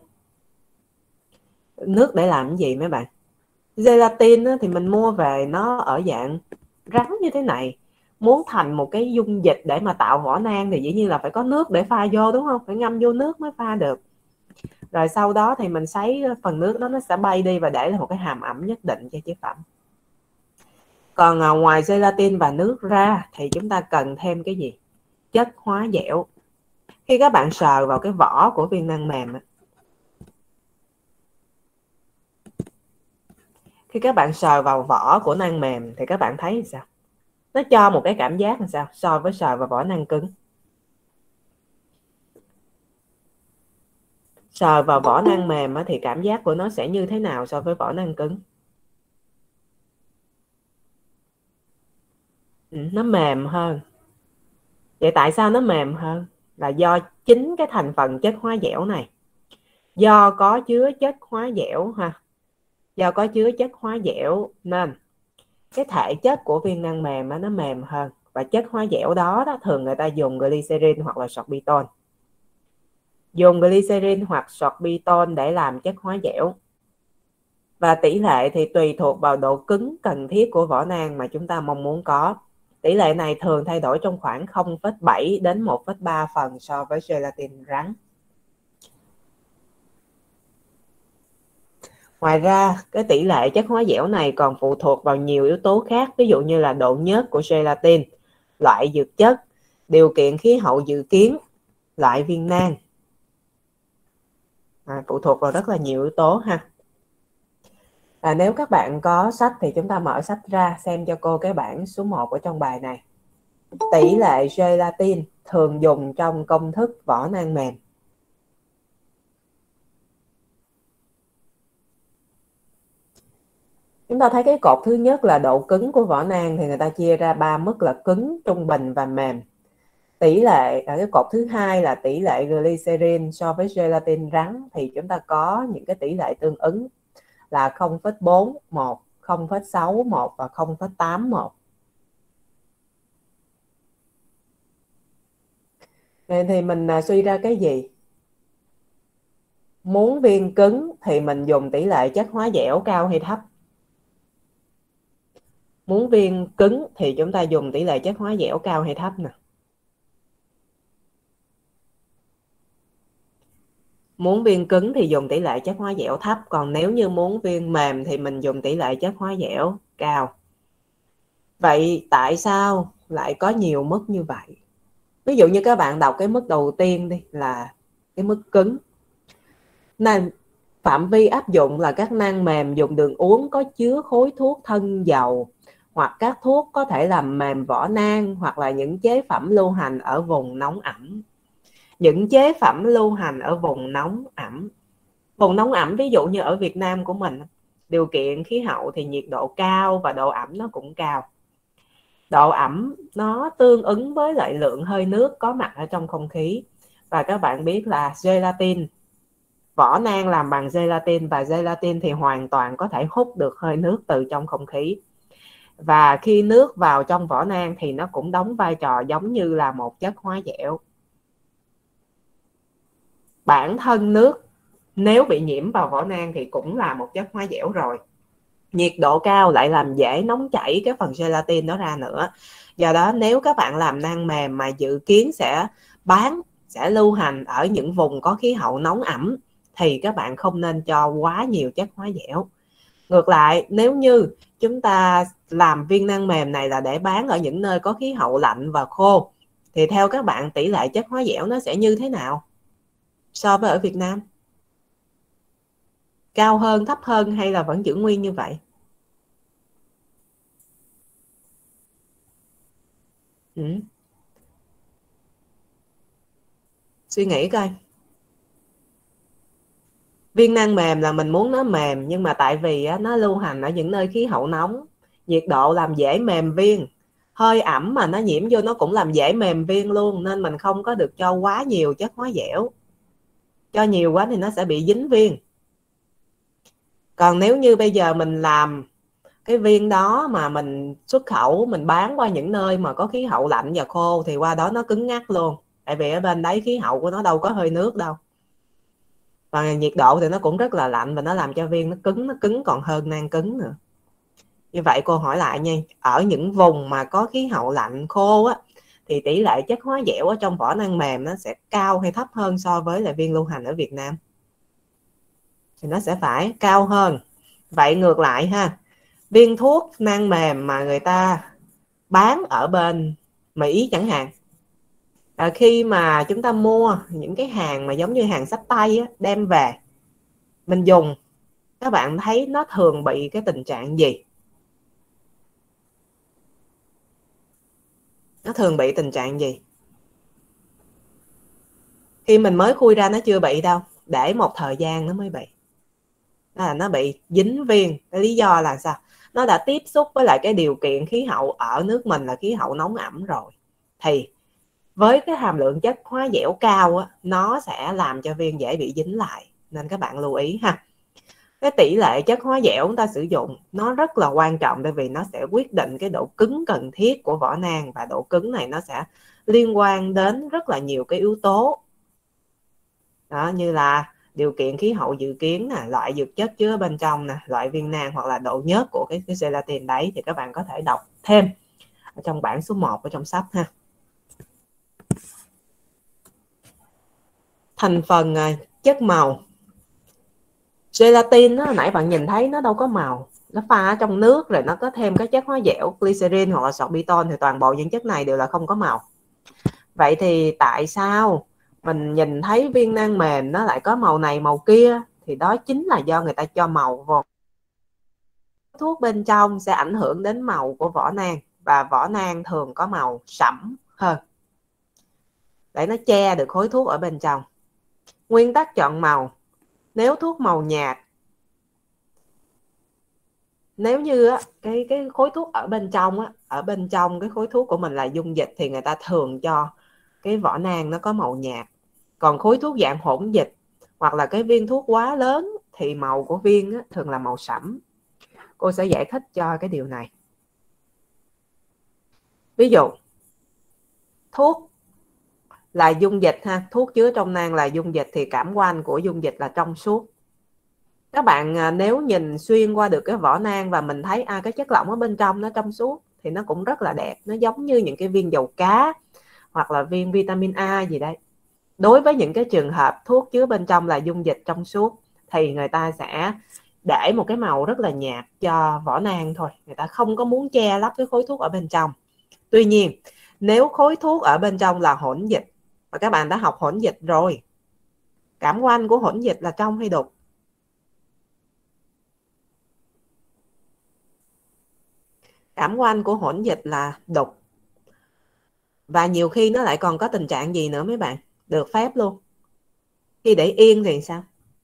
Nước để làm cái gì mấy bạn? Gelatin thì mình mua về nó ở dạng rắn như thế này. Muốn thành một cái dung dịch để mà tạo vỏ nang thì dĩ nhiên là phải có nước để pha vô, đúng không? Phải ngâm vô nước mới pha được. Rồi sau đó thì mình sấy phần nước đó, nó sẽ bay đi và để lại một cái hàm ẩm nhất định cho chế phẩm. Còn ngoài gelatin và nước ra thì chúng ta cần thêm cái gì? Chất hóa dẻo. Khi các bạn sờ vào cái vỏ của viên nang mềm, khi các bạn sờ vào vỏ của nang mềm thì các bạn thấy sao? Nó cho một cái cảm giác là sao so với sờ vào vỏ nang cứng? Sờ vào vỏ nang mềm thì cảm giác của nó sẽ như thế nào so với vỏ nang cứng? Nó mềm hơn. Vậy tại sao nó mềm hơn? Là do chính cái thành phần chất hóa dẻo này. Do có chứa chất hóa dẻo ha. Do có chứa chất hóa dẻo nên cái thể chất của viên nang mềm nó mềm hơn. Và chất hóa dẻo đó thường người ta dùng glycerin hoặc là sorbitol. Dùng glycerin hoặc sorbitol để làm chất hóa dẻo. Và tỷ lệ thì tùy thuộc vào độ cứng cần thiết của vỏ nang mà chúng ta mong muốn có. Tỷ lệ này thường thay đổi trong khoảng 0,7 đến 1,3 phần so với gelatin rắn. Ngoài ra, cái tỷ lệ chất hóa dẻo này còn phụ thuộc vào nhiều yếu tố khác, ví dụ như là độ nhớt của gelatin, loại dược chất, điều kiện khí hậu dự kiến, loại viên nang. Phụ thuộc vào rất là nhiều yếu tố ha. Nếu các bạn có sách thì chúng ta mở sách ra xem cho cô cái bảng số 1 ở trong bài này. Tỷ lệ gelatin thường dùng trong công thức vỏ nang mềm. Chúng ta thấy cái cột thứ nhất là độ cứng của vỏ nang thì người ta chia ra 3 mức là cứng, trung bình và mềm. Tỷ lệ ở cái cột thứ hai là tỷ lệ glycerin so với gelatin rắn thì chúng ta có những cái tỷ lệ tương ứng là 0,41, 0,61 và 0,81. Vậy thì mình suy ra cái gì? Muốn viên cứng thì mình dùng tỷ lệ chất hóa dẻo cao hay thấp? Muốn viên cứng thì chúng ta dùng tỷ lệ chất hóa dẻo cao hay thấp nè? Muốn viên cứng thì dùng tỷ lệ chất hóa dẻo thấp, còn nếu như muốn viên mềm thì mình dùng tỷ lệ chất hóa dẻo cao. Vậy tại sao lại có nhiều mức như vậy? Ví dụ như các bạn đọc cái mức đầu tiên đi là cái mức cứng. Nên phạm vi áp dụng là các nang mềm dùng đường uống có chứa khối thuốc thân dầu, hoặc các thuốc có thể làm mềm vỏ nang, hoặc là những chế phẩm lưu hành ở vùng nóng ẩm. Những chế phẩm lưu hành ở vùng nóng ẩm. Vùng nóng ẩm ví dụ như ở Việt Nam của mình, điều kiện khí hậu thì nhiệt độ cao và độ ẩm nó cũng cao. Độ ẩm nó tương ứng với lại lượng hơi nước có mặt ở trong không khí. Và các bạn biết là gelatin, vỏ nang làm bằng gelatin, và gelatin thì hoàn toàn có thể hút được hơi nước từ trong không khí. Và khi nước vào trong vỏ nang thì nó cũng đóng vai trò giống như là một chất hóa dẻo. bản thân nước nếu bị nhiễm vào vỏ nang thì cũng là một chất hóa dẻo rồi. Nhiệt độ cao lại làm dễ nóng chảy cái phần gelatin đó ra nữa. Do đó nếu các bạn làm nang mềm mà dự kiến sẽ lưu hành ở những vùng có khí hậu nóng ẩm thì các bạn không nên cho quá nhiều chất hóa dẻo. Ngược lại, nếu như chúng ta làm viên nang mềm này là để bán ở những nơi có khí hậu lạnh và khô thì theo các bạn tỷ lệ chất hóa dẻo nó sẽ như thế nào so với ở Việt Nam? Cao hơn, thấp hơn hay là vẫn giữ nguyên như vậy? Suy nghĩ coi. Viên nang mềm là mình muốn nó mềm, nhưng mà tại vì nó lưu hành ở những nơi khí hậu nóng, nhiệt độ làm dễ mềm viên, hơi ẩm mà nó nhiễm vô nó cũng làm dễ mềm viên luôn, nên mình không có được cho quá nhiều chất hóa dẻo. Cho nhiều quá thì nó sẽ bị dính viên. Còn nếu như bây giờ mình làm cái viên đó mà mình xuất khẩu, mình bán qua những nơi mà có khí hậu lạnh và khô thì qua đó nó cứng ngắc luôn. Tại vì ở bên đấy khí hậu của nó đâu có hơi nước đâu. Và nhiệt độ thì nó cũng rất là lạnh và nó làm cho viên nó cứng còn hơn nang cứng nữa. Như vậy cô hỏi lại nha, ở những vùng mà có khí hậu lạnh khô á thì tỷ lệ chất hóa dẻo ở trong vỏ nang mềm nó sẽ cao hay thấp hơn so với là viên lưu hành ở Việt Nam? Thì nó sẽ phải cao hơn. Vậy ngược lại ha, viên thuốc nang mềm mà người ta bán ở bên Mỹ chẳng hạn, khi mà chúng ta mua những cái hàng mà giống như hàng xách tay á, đem về mình dùng, các bạn thấy nó thường bị cái tình trạng gì? Nó thường bị tình trạng gì? Khi mình mới khui ra nó chưa bị đâu, để một thời gian nó mới bị. Đó là nó bị dính viên. Cái lý do là sao? Nó đã tiếp xúc với lại cái điều kiện khí hậu ở nước mình là khí hậu nóng ẩm rồi. Thì với cái hàm lượng chất hóa dẻo cao á, nó sẽ làm cho viên dễ bị dính lại. Nên các bạn lưu ý ha. Cái tỷ lệ chất hóa dẻo chúng ta sử dụng nó rất là quan trọng, tại vì nó sẽ quyết định cái độ cứng cần thiết của vỏ nang, và độ cứng này nó sẽ liên quan đến rất là nhiều cái yếu tố. Đó, như là điều kiện khí hậu dự kiến nè, loại dược chất chứa bên trong nè, loại viên nang hoặc là độ nhớt của cái gelatin đấy, thì các bạn có thể đọc thêm ở trong bảng số 1 ở trong sách ha. Thành phần chất màu. Gelatin đó, nãy bạn nhìn thấy nó đâu có màu, nó pha trong nước rồi nó có thêm cái chất hóa dẻo glycerin hoặc là sorbitol, thì toàn bộ những chất này đều là không có màu. Vậy thì tại sao mình nhìn thấy viên nang mềm nó lại có màu này màu kia? Thì đó chính là do người ta cho màu vào. Thuốc bên trong sẽ ảnh hưởng đến màu của vỏ nang, và vỏ nang thường có màu sẫm hơn để nó che được khối thuốc ở bên trong. Nguyên tắc chọn màu: nếu thuốc màu nhạt, nếu như cái khối thuốc ở bên trong cái khối thuốc của mình là dung dịch, thì người ta thường cho cái vỏ nang nó có màu nhạt. Còn khối thuốc dạng hỗn dịch hoặc là cái viên thuốc quá lớn thì màu của viên thường là màu sẫm. Cô sẽ giải thích cho cái điều này. Ví dụ thuốc là dung dịch ha, thuốc chứa trong nang là dung dịch thì cảm quan của dung dịch là trong suốt. Các bạn nếu nhìn xuyên qua được cái vỏ nang và mình thấy cái chất lỏng ở bên trong nó trong suốt thì nó cũng rất là đẹp, nó giống như những cái viên dầu cá hoặc là viên vitamin A gì đấy. Đối với những cái trường hợp thuốc chứa bên trong là dung dịch trong suốt thì người ta sẽ để một cái màu rất là nhạt cho vỏ nang thôi, người ta không có muốn che lấp cái khối thuốc ở bên trong. Tuy nhiên nếu khối thuốc ở bên trong là hỗn dịch, và các bạn đã học hỗn dịch rồi, cảm quan của hỗn dịch là trong hay đục? Cảm quan của hỗn dịch là đục. Và nhiều khi nó lại còn có tình trạng gì nữa mấy bạn? Được phép luôn. Khi để yên thì sao?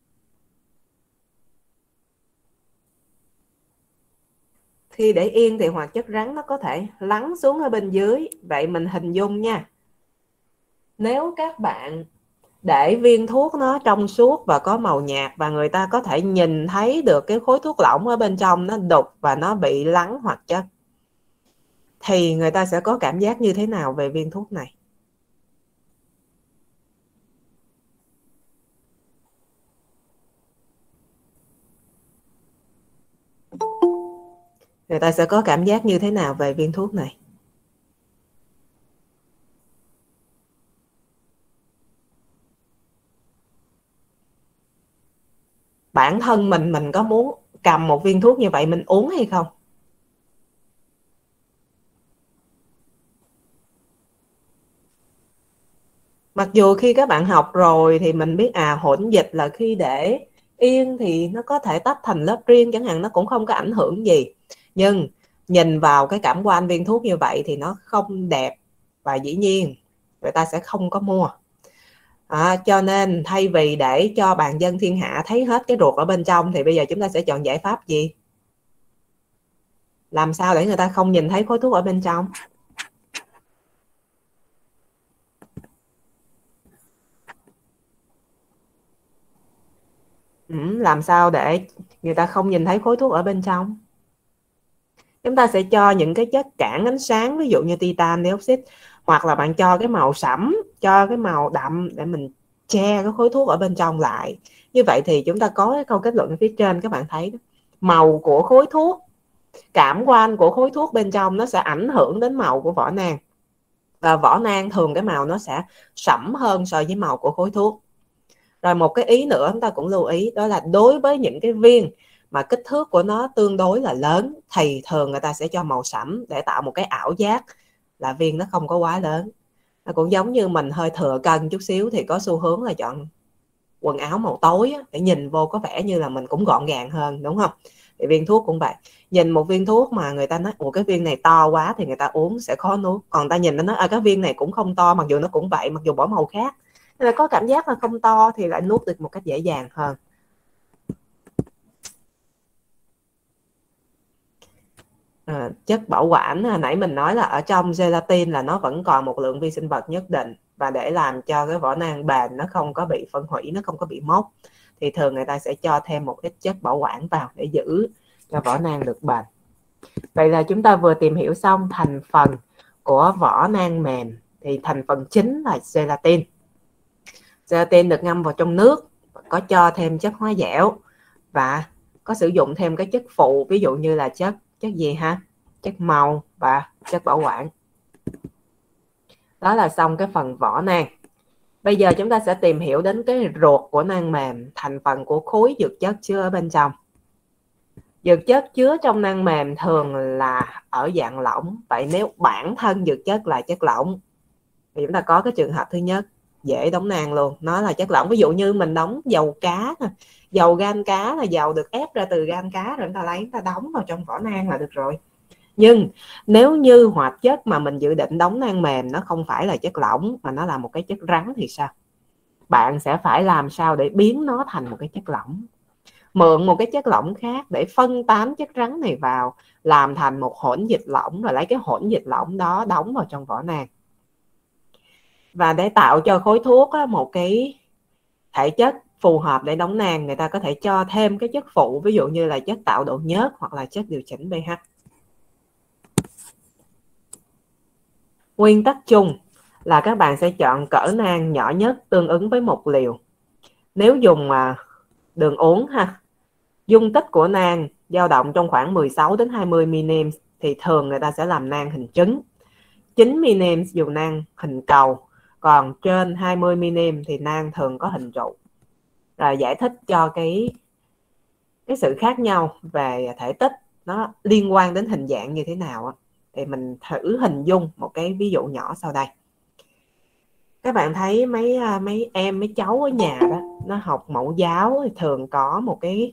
Khi để yên thì hoạt chất rắn nó có thể lắng xuống ở bên dưới. Vậy mình hình dung nha, nếu các bạn để viên thuốc nó trong suốt và có màu nhạt, và người ta có thể nhìn thấy được cái khối thuốc lỏng ở bên trong nó đục và nó bị lắng hoạt chất, thì người ta sẽ có cảm giác như thế nào về viên thuốc này? người ta sẽ có cảm giác như thế nào về viên thuốc này? Bản thân mình có muốn cầm một viên thuốc như vậy mình uống hay không? Mặc dù khi các bạn học rồi thì mình biết hỗn dịch là khi để yên thì nó có thể tách thành lớp riêng chẳng hạn, nó cũng không có ảnh hưởng gì. Nhưng nhìn vào cái cảm quan viên thuốc như vậy thì nó không đẹp, và dĩ nhiên người ta sẽ không có mua. Cho nên thay vì để cho bàn dân thiên hạ thấy hết cái ruột ở bên trong thì bây giờ chúng ta sẽ chọn giải pháp gì? Làm sao để người ta không nhìn thấy khối thuốc ở bên trong? Làm sao để người ta không nhìn thấy khối thuốc ở bên trong? Chúng ta sẽ cho những cái chất cản ánh sáng, ví dụ như titan dioxide, hoặc là bạn cho cái màu sẫm, cho cái màu đậm để mình che cái khối thuốc ở bên trong lại. Như vậy thì chúng ta có cái câu kết luận ở phía trên, các bạn thấy đó. Màu của khối thuốc, cảm quan của khối thuốc bên trong nó sẽ ảnh hưởng đến màu của vỏ nang, và vỏ nang thường cái màu nó sẽ sẫm hơn so với màu của khối thuốc. Rồi một cái ý nữa chúng ta cũng lưu ý, đó là đối với những cái viên mà kích thước của nó tương đối là lớn thì thường người ta sẽ cho màu sẫm để tạo một cái ảo giác là viên nó không có quá lớn. Nó cũng giống như mình hơi thừa cân chút xíu thì có xu hướng là chọn quần áo màu tối để nhìn vô có vẻ như là mình cũng gọn gàng hơn, đúng không? Thì viên thuốc cũng vậy. Nhìn một viên thuốc mà người ta nói cái viên này to quá thì người ta uống sẽ khó nuốt. Còn ta nhìn nó nói cái viên này cũng không to, mặc dù nó cũng vậy, mặc dù bỏ màu khác, nên là có cảm giác là không to thì lại nuốt được một cách dễ dàng hơn. Chất bảo quản nãy mình nói là ở trong gelatin là nó vẫn còn một lượng vi sinh vật nhất định, và để làm cho cái vỏ nang bền, nó không có bị phân hủy, nó không có bị mốc, thì thường người ta sẽ cho thêm một ít chất bảo quản vào để giữ cho vỏ nang được bền. Vậy là chúng ta vừa tìm hiểu xong thành phần của vỏ nang mềm. Thì thành phần chính là gelatin. Gelatin được ngâm vào trong nước, có cho thêm chất hóa dẻo và có sử dụng thêm cái chất phụ, ví dụ như là chất gì ha? Chất màu và chất bảo quản. Đó là xong cái phần vỏ nang. Bây giờ chúng ta sẽ tìm hiểu đến cái ruột của nang mềm, thành phần của khối dược chất chứa ở bên trong. Dược chất chứa trong nang mềm thường là ở dạng lỏng. Vậy nếu bản thân dược chất là chất lỏng thì chúng ta có cái trường hợp thứ nhất, dễ đóng nang luôn, nó là chất lỏng. Ví dụ như mình đóng dầu cá, dầu gan cá là dầu được ép ra từ gan cá, rồi chúng ta lấy, chúng ta đóng vào trong vỏ nang là được rồi. Nhưng nếu như hoạt chất mà mình dự định đóng nang mềm nó không phải là chất lỏng mà nó là một cái chất rắn thì sao? Bạn sẽ phải làm sao để biến nó thành một cái chất lỏng, mượn một cái chất lỏng khác để phân tán chất rắn này vào, làm thành một hỗn dịch lỏng, rồi lấy cái hỗn dịch lỏng đó đóng vào trong vỏ nang. Và để tạo cho khối thuốc một cái thể chất phù hợp để đóng nang, người ta có thể cho thêm cái chất phụ, ví dụ như là chất tạo độ nhớt hoặc là chất điều chỉnh pH. Nguyên tắc chung là các bạn sẽ chọn cỡ nang nhỏ nhất tương ứng với 1 liều. Nếu dùng đường uống dung tích của nang dao động trong khoảng 16 đến 20 mm thì thường người ta sẽ làm nang hình trứng. 9 mm dùng nang hình cầu, còn trên 20 mm thì nang thường có hình trụ. Rồi giải thích cho cái sự khác nhau về thể tích nó liên quan đến hình dạng như thế nào thì mình thử hình dung một cái ví dụ nhỏ sau đây. Các bạn thấy mấy em, mấy cháu ở nhà đó, nó học mẫu giáo thì thường có một cái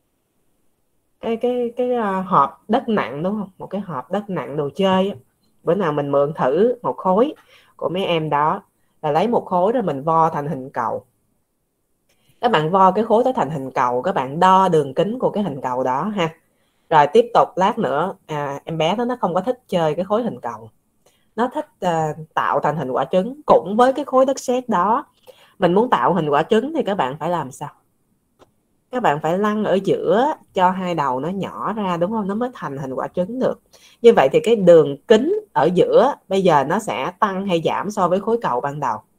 hộp đất nặng, đúng không? Một cái hộp đất nặng đồ chơi. Bữa nào mình mượn thử một khối của mấy em đó, là lấy một khối rồi mình vo thành hình cầu. Các bạn vo cái khối đó thành hình cầu, các bạn đo đường kính của cái hình cầu đó ha. Rồi tiếp tục lát nữa em bé đó nó không có thích chơi cái khối hình cầu, nó thích tạo thành hình quả trứng. Cũng với cái khối đất sét đó, mình muốn tạo hình quả trứng thì các bạn phải làm sao? Các bạn phải lăn ở giữa cho hai đầu nó nhỏ ra, đúng không? Nó mới thành hình quả trứng được. Như vậy thì cái đường kính ở giữa bây giờ nó sẽ tăng hay giảm so với khối cầu ban đầu?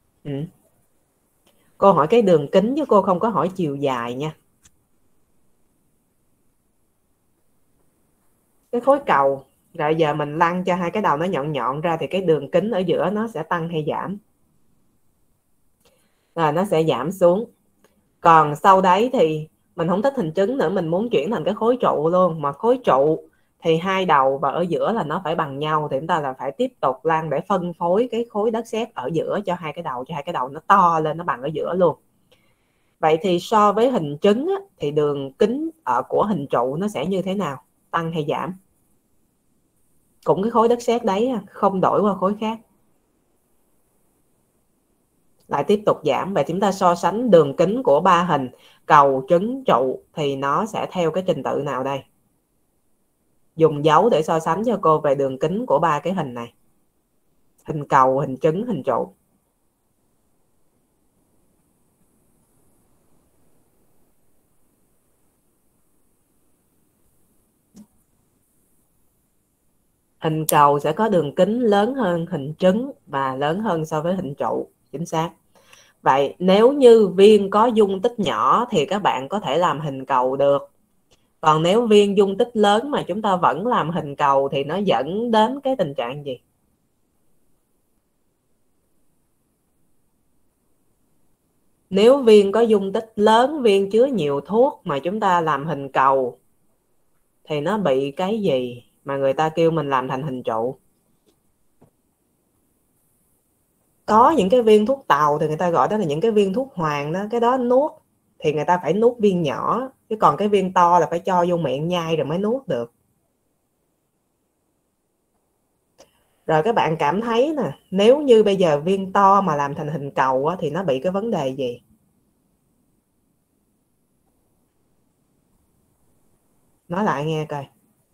Cô hỏi cái đường kính chứ cô không có hỏi chiều dài nha. cái khối cầu. Rồi giờ mình lăn cho hai cái đầu nó nhọn nhọn ra thì cái đường kính ở giữa nó sẽ tăng hay giảm? Rồi nó sẽ giảm xuống. Còn sau đấy thì mình không thích hình trứng nữa, mình muốn chuyển thành cái khối trụ luôn. Mà khối trụ thì hai đầu và ở giữa là nó phải bằng nhau, thì chúng ta là phải tiếp tục lăn để phân phối cái khối đất sét ở giữa cho hai cái đầu, cho hai cái đầu nó to lên, nó bằng ở giữa luôn. Vậy thì so với hình trứng á, thì đường kính của hình trụ nó sẽ như thế nào? Tăng hay giảm? Cũng cái khối đất sét đấy, không đổi qua khối khác. Lại tiếp tục giảm. Vậy chúng ta so sánh đường kính của ba hình cầu, trứng, trụ thì nó sẽ theo cái trình tự nào đây? Dùng dấu để so sánh cho cô về đường kính của ba cái hình này. Hình cầu, hình trứng, hình trụ. Hình cầu sẽ có đường kính lớn hơn hình trứng và lớn hơn so với hình trụ. Chính xác. Vậy nếu như viên có dung tích nhỏ thì các bạn có thể làm hình cầu được. Còn nếu viên dung tích lớn mà chúng ta vẫn làm hình cầu thì nó dẫn đến cái tình trạng gì? Nếu viên có dung tích lớn, viên chứa nhiều thuốc mà chúng ta làm hình cầu thì nó bị cái gì mà người ta kêu mình làm thành hình trụ? Có những cái viên thuốc tàu thì người ta gọi đó là những cái viên thuốc hoàng đó, cái đó nuốt thì người ta phải nuốt viên nhỏ, chứ còn cái viên to là phải cho vô miệng nhai rồi mới nuốt được. Rồi các bạn cảm thấy nè, nếu như bây giờ viên to mà làm thành hình cầu thì nó bị cái vấn đề gì? Nói lại nghe coi.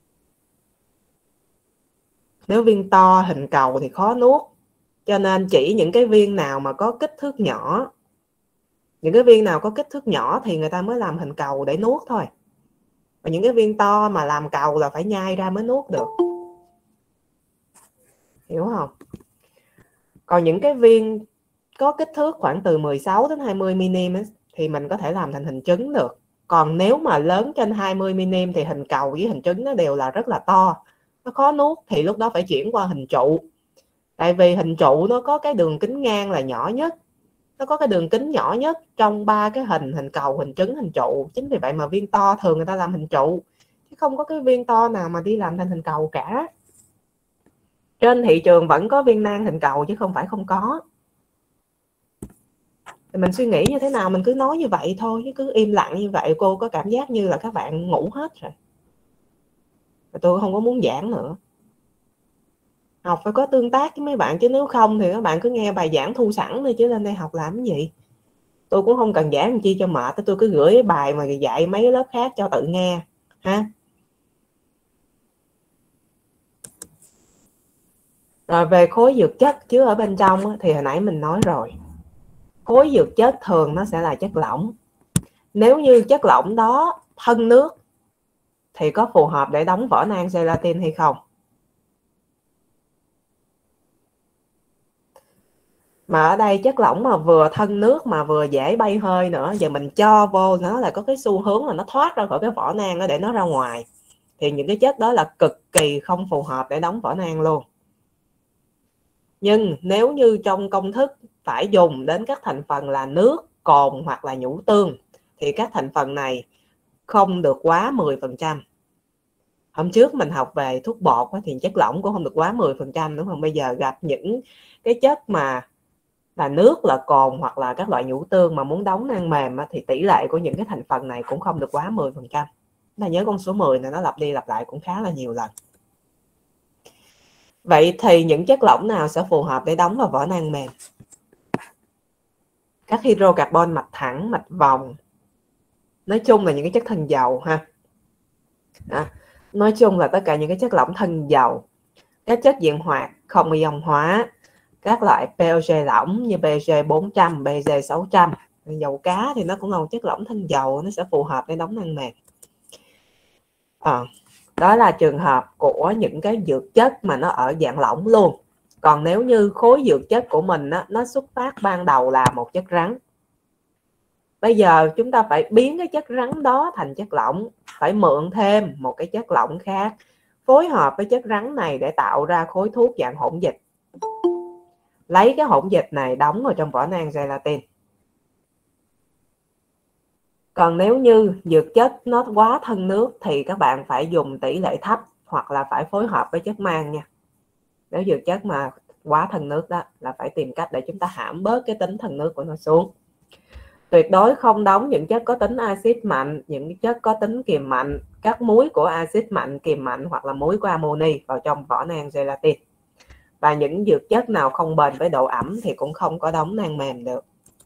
Nếu viên to hình cầu thì khó nuốt, cho nên chỉ những cái viên nào mà có kích thước nhỏ, những cái viên nào có kích thước nhỏ thì người ta mới làm hình cầu để nuốt thôi. Và những cái viên to mà làm cầu là phải nhai ra mới nuốt được. Hiểu không? Còn những cái viên có kích thước khoảng từ 16 đến 20 mm thì mình có thể làm thành hình trứng được. Còn nếu mà lớn trên 20 mm thì hình cầu với hình trứng nó đều là rất là to, nó khó nuốt, thì lúc đó phải chuyển qua hình trụ. Tại vì hình trụ nó có cái đường kính ngang là nhỏ nhất, nó có cái đường kính nhỏ nhất trong ba cái hình cầu, hình trứng, hình trụ. Chính vì vậy mà viên to thường người ta làm hình trụ, chứ không có cái viên to nào mà đi làm thành hình cầu cả. Trên thị trường vẫn có viên nang hình cầu chứ không phải không có. Thì mình suy nghĩ như thế nào mình cứ nói như vậy thôi, chứ cứ im lặng như vậy cô có cảm giác như là các bạn ngủ hết rồi. Tôi không có muốn giảng nữa. Học phải có tương tác với mấy bạn, chứ nếu không thì các bạn cứ nghe bài giảng thu sẵn thôi, chứ lên đây học làm cái gì. Tôi cũng không cần giảng chi cho mệt, tôi cứ gửi bài mà dạy mấy lớp khác cho tự nghe ha. Rồi về khối dược chất chứa ở bên trong thì hồi nãy mình nói rồi, khối dược chất thường nó sẽ là chất lỏng. Nếu như chất lỏng đó thân nước thì có phù hợp để đóng vỏ nang gelatin hay không? Mà ở đây chất lỏng mà vừa thân nước mà vừa dễ bay hơi nữa, giờ mình cho vô nó là có cái xu hướng là nó thoát ra khỏi cái vỏ nang để nó ra ngoài, thì những cái chất đó là cực kỳ không phù hợp để đóng vỏ nang luôn. Nhưng nếu như trong công thức phải dùng đến các thành phần là nước, cồn hoặc là nhũ tương thì các thành phần này không được quá 10%. Hôm trước mình học về thuốc bột thì chất lỏng cũng không được quá 10%, đúng không? Bây giờ gặp những cái chất mà là nước, là cồn hoặc là các loại nhũ tương mà muốn đóng nang mềm thì tỷ lệ của những cái thành phần này cũng không được quá 10%. Là nhớ con số 10 này nó lặp đi lặp lại cũng khá là nhiều lần. Vậy thì những chất lỏng nào sẽ phù hợp để đóng vào vỏ nang mềm? Các hydrocarbon mạch thẳng, mạch vòng, nói chung là những cái chất thân dầu ha. Nói chung là tất cả những cái chất lỏng thân dầu, các chất diện hoạt không ion hóa, các loại POG lỏng như POG 400, POG 600. Dầu cá thì nó cũng là một chất lỏng thân dầu, nó sẽ phù hợp để đóng nang mềm. Đó là trường hợp của những cái dược chất mà nó ở dạng lỏng luôn. Còn nếu như khối dược chất của mình nó xuất phát ban đầu là một chất rắn, bây giờ chúng ta phải biến cái chất rắn đó thành chất lỏng, phải mượn thêm một cái chất lỏng khác phối hợp với chất rắn này để tạo ra khối thuốc dạng hỗn dịch. Lấy cái hỗn dịch này đóng vào trong vỏ nang gelatin. Còn nếu như dược chất nó quá thân nước thì các bạn phải dùng tỷ lệ thấp hoặc là phải phối hợp với chất mang nha. Nếu dược chất mà quá thân nước đó là phải tìm cách để chúng ta giảm bớt cái tính thân nước của nó xuống. Tuyệt đối không đóng những chất có tính axit mạnh, những chất có tính kiềm mạnh, các muối của axit mạnh, kiềm mạnh hoặc là muối của amoni vào trong vỏ nang gelatin. Và những dược chất nào không bền với độ ẩm thì cũng không có đóng nang mềm được.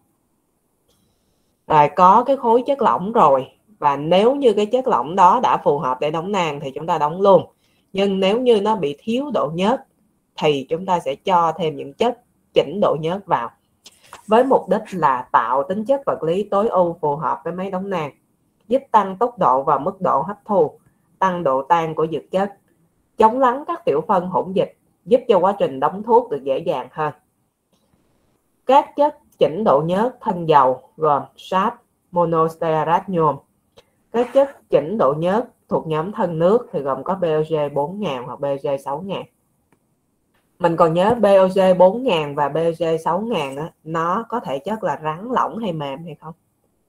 Rồi có cái khối chất lỏng rồi, và nếu như cái chất lỏng đó đã phù hợp để đóng nang thì chúng ta đóng luôn. Nhưng nếu như nó bị thiếu độ nhớt thì chúng ta sẽ cho thêm những chất chỉnh độ nhớt vào, với mục đích là tạo tính chất vật lý tối ưu phù hợp với máy đóng nang, giúp tăng tốc độ và mức độ hấp thu, tăng độ tan của dược chất, chống lắng các tiểu phân hỗn dịch, giúp cho quá trình đóng thuốc được dễ dàng hơn. Các chất chỉnh độ nhớt thân dầu gồm sáp, monostearat nhôm. Các chất chỉnh độ nhớt thuộc nhóm thân nước thì gồm có BOG 4000 hoặc BOG 6000. Mình còn nhớ BOG 4000 và BOG 6000 đó, nó có thể chất là rắn, lỏng hay mềm hay không?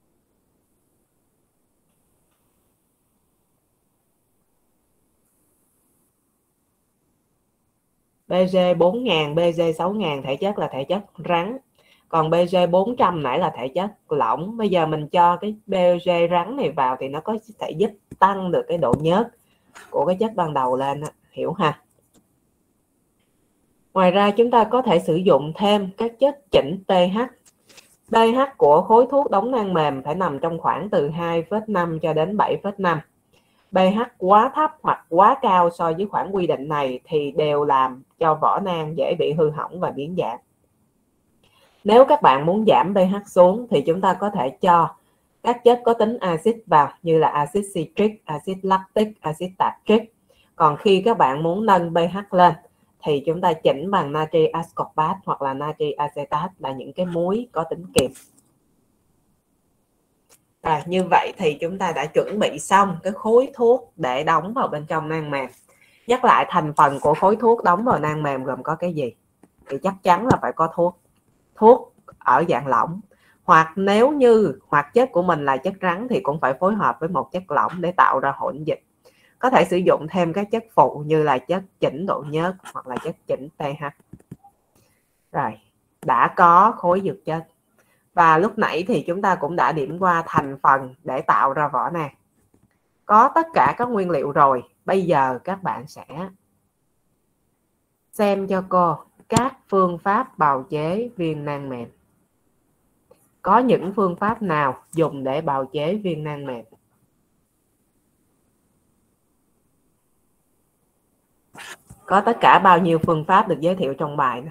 BOG 4000, BOG 6000 thể chất là thể chất rắn. Còn BOG 400 nãy là thể chất lỏng. Bây giờ mình cho cái BOG rắn này vào thì nó có thể giúp tăng được cái độ nhớt của cái chất ban đầu lên, hiểu ha? Ngoài ra chúng ta có thể sử dụng thêm các chất chỉnh pH. pH của khối thuốc đóng nang mềm phải nằm trong khoảng từ 2,5 cho đến 7,5. pH quá thấp hoặc quá cao so với khoảng quy định này thì đều làm cho vỏ nang dễ bị hư hỏng và biến dạng. Nếu các bạn muốn giảm pH xuống thì chúng ta có thể cho các chất có tính axit vào như là axit citric, axit lactic, axit tartric. Còn khi các bạn muốn nâng pH lên thì chúng ta chỉnh bằng natri ascorbat hoặc là natri acetat, là những cái muối có tính kiềm. Rồi, như vậy thì chúng ta đã chuẩn bị xong cái khối thuốc để đóng vào bên trong nang mềm. Nhắc lại thành phần của khối thuốc đóng vào nang mềm gồm có cái gì? Thì chắc chắn là phải có thuốc. Thuốc ở dạng lỏng, hoặc nếu như hoạt chất của mình là chất rắn thì cũng phải phối hợp với một chất lỏng để tạo ra hỗn dịch. Có thể sử dụng thêm các chất phụ như là chất chỉnh độ nhớt hoặc là chất chỉnh pH. Rồi, đã có khối dược chất. Và lúc nãy thì chúng ta cũng đã điểm qua thành phần để tạo ra vỏ nang. Có tất cả các nguyên liệu rồi, bây giờ các bạn sẽ xem cho cô các phương pháp bào chế viên nang mềm. Có những phương pháp nào dùng để bào chế viên nang mềm? Có tất cả bao nhiêu phương pháp được giới thiệu trong bài này?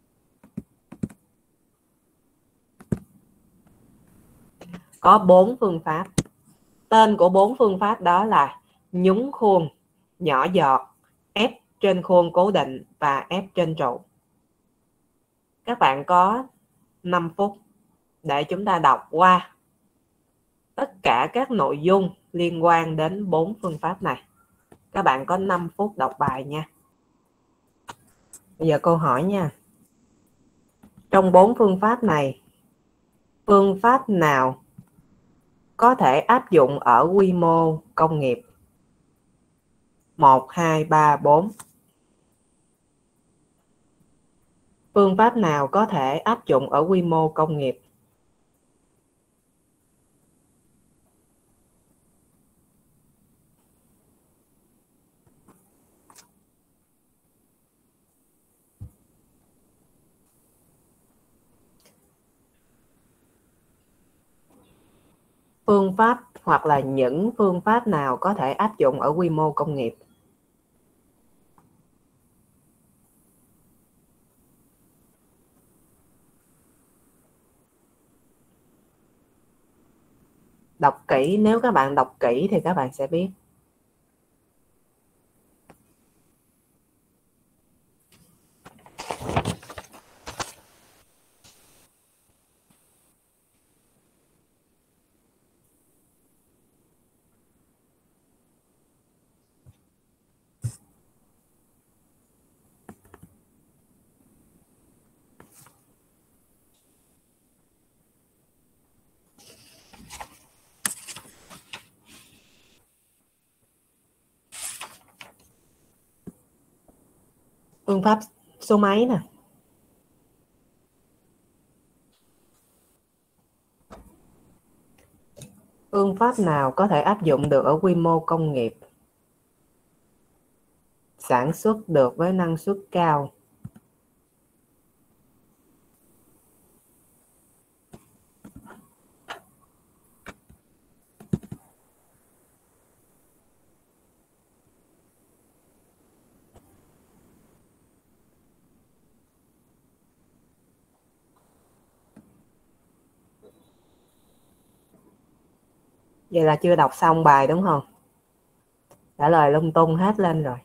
Có 4 phương pháp. Tên của 4 phương pháp đó là nhúng khuôn, nhỏ giọt, ép trên khuôn cố định và ép trên trụ. Các bạn có 5 phút để chúng ta đọc qua tất cả các nội dung liên quan đến 4 phương pháp này. Các bạn có 5 phút đọc bài nha. Bây giờ câu hỏi nha. Trong 4 phương pháp này, phương pháp nào có thể áp dụng ở quy mô công nghiệp? 1, 2, 3, 4. Phương pháp nào có thể áp dụng ở quy mô công nghiệp? Phương pháp hoặc là những phương pháp nào có thể áp dụng ở quy mô công nghiệp? Đọc kỹ, nếu các bạn đọc kỹ thì các bạn sẽ biết. Phương pháp số mấy nè? Phương pháp nào có thể áp dụng được ở quy mô công nghiệp, sản xuất được với năng suất cao? Vậy là chưa đọc xong bài đúng không? Trả lời lung tung hết lên rồi.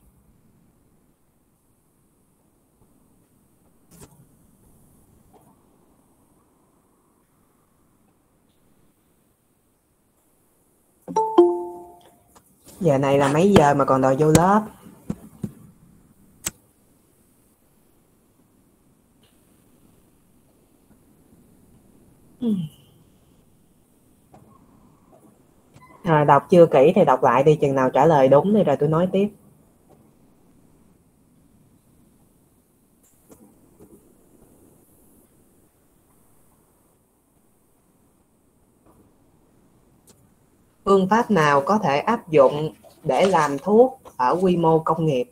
Giờ này là mấy giờ mà còn đòi vô lớp? Rồi đọc chưa kỹ thì đọc lại đi, chừng nào trả lời đúng thì rồi tôi nói tiếp. Phương pháp nào có thể áp dụng để làm thuốc ở quy mô công nghiệp?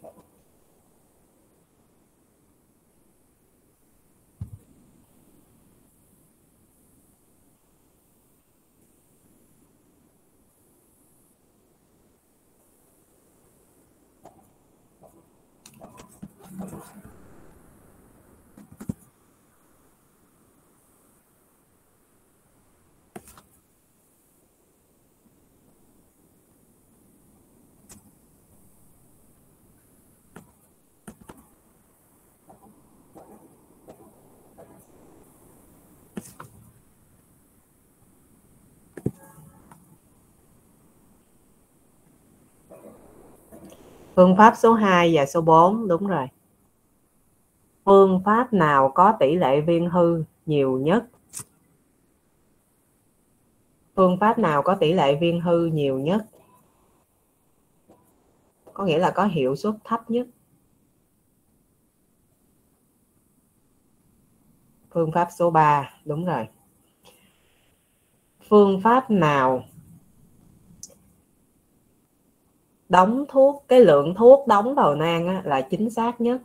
Phương pháp số 2 và số 4, đúng rồi. Phương pháp nào có tỷ lệ viên hư nhiều nhất? Phương pháp nào có tỷ lệ viên hư nhiều nhất? Có nghĩa là có hiệu suất thấp nhất. Phương pháp số 3, đúng rồi. Phương pháp nào đóng thuốc, cái lượng thuốc đóng vào nang là chính xác nhất?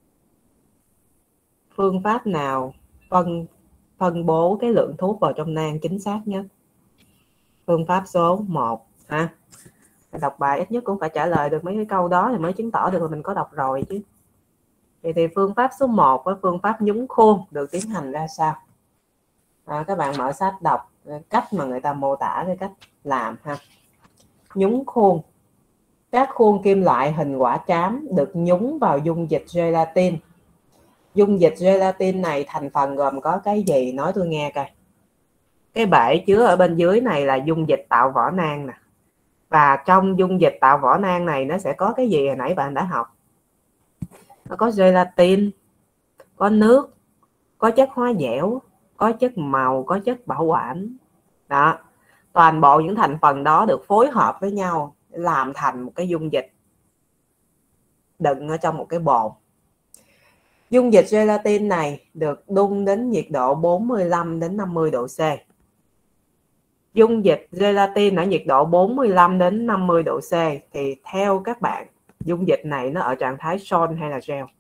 Phương pháp nào phân bố cái lượng thuốc vào trong nang chính xác nhất? Phương pháp số 1 ha. Đọc bài ít nhất cũng phải trả lời được mấy cái câu đó thì mới chứng tỏ được là mình có đọc rồi chứ. Vậy thì phương pháp số 1 với phương pháp nhúng khuôn được tiến hành ra sao? Các bạn mở sách đọc cách mà người ta mô tả cái cách làm ha. Nhúng khuôn. Các khuôn kim loại hình quả trám được nhúng vào dung dịch gelatin. Dung dịch gelatin này thành phần gồm có cái gì? Nói tôi nghe coi. Cái bể chứa ở bên dưới này là dung dịch tạo vỏ nang nè. Và trong dung dịch tạo vỏ nang này nó sẽ có cái gì hồi nãy bạn đã học? Nó có gelatin, có nước, có chất hóa dẻo, có chất màu, có chất bảo quản. Đó. Toàn bộ những thành phần đó được phối hợp với nhau làm thành một cái dung dịch đựng ở trong một cái bồn. Dung dịch gelatin này được đun đến nhiệt độ 45 đến 50 độ C. Dung dịch gelatin ở nhiệt độ 45 đến 50 độ C thì theo các bạn, dung dịch này nó ở trạng thái son hay là gel?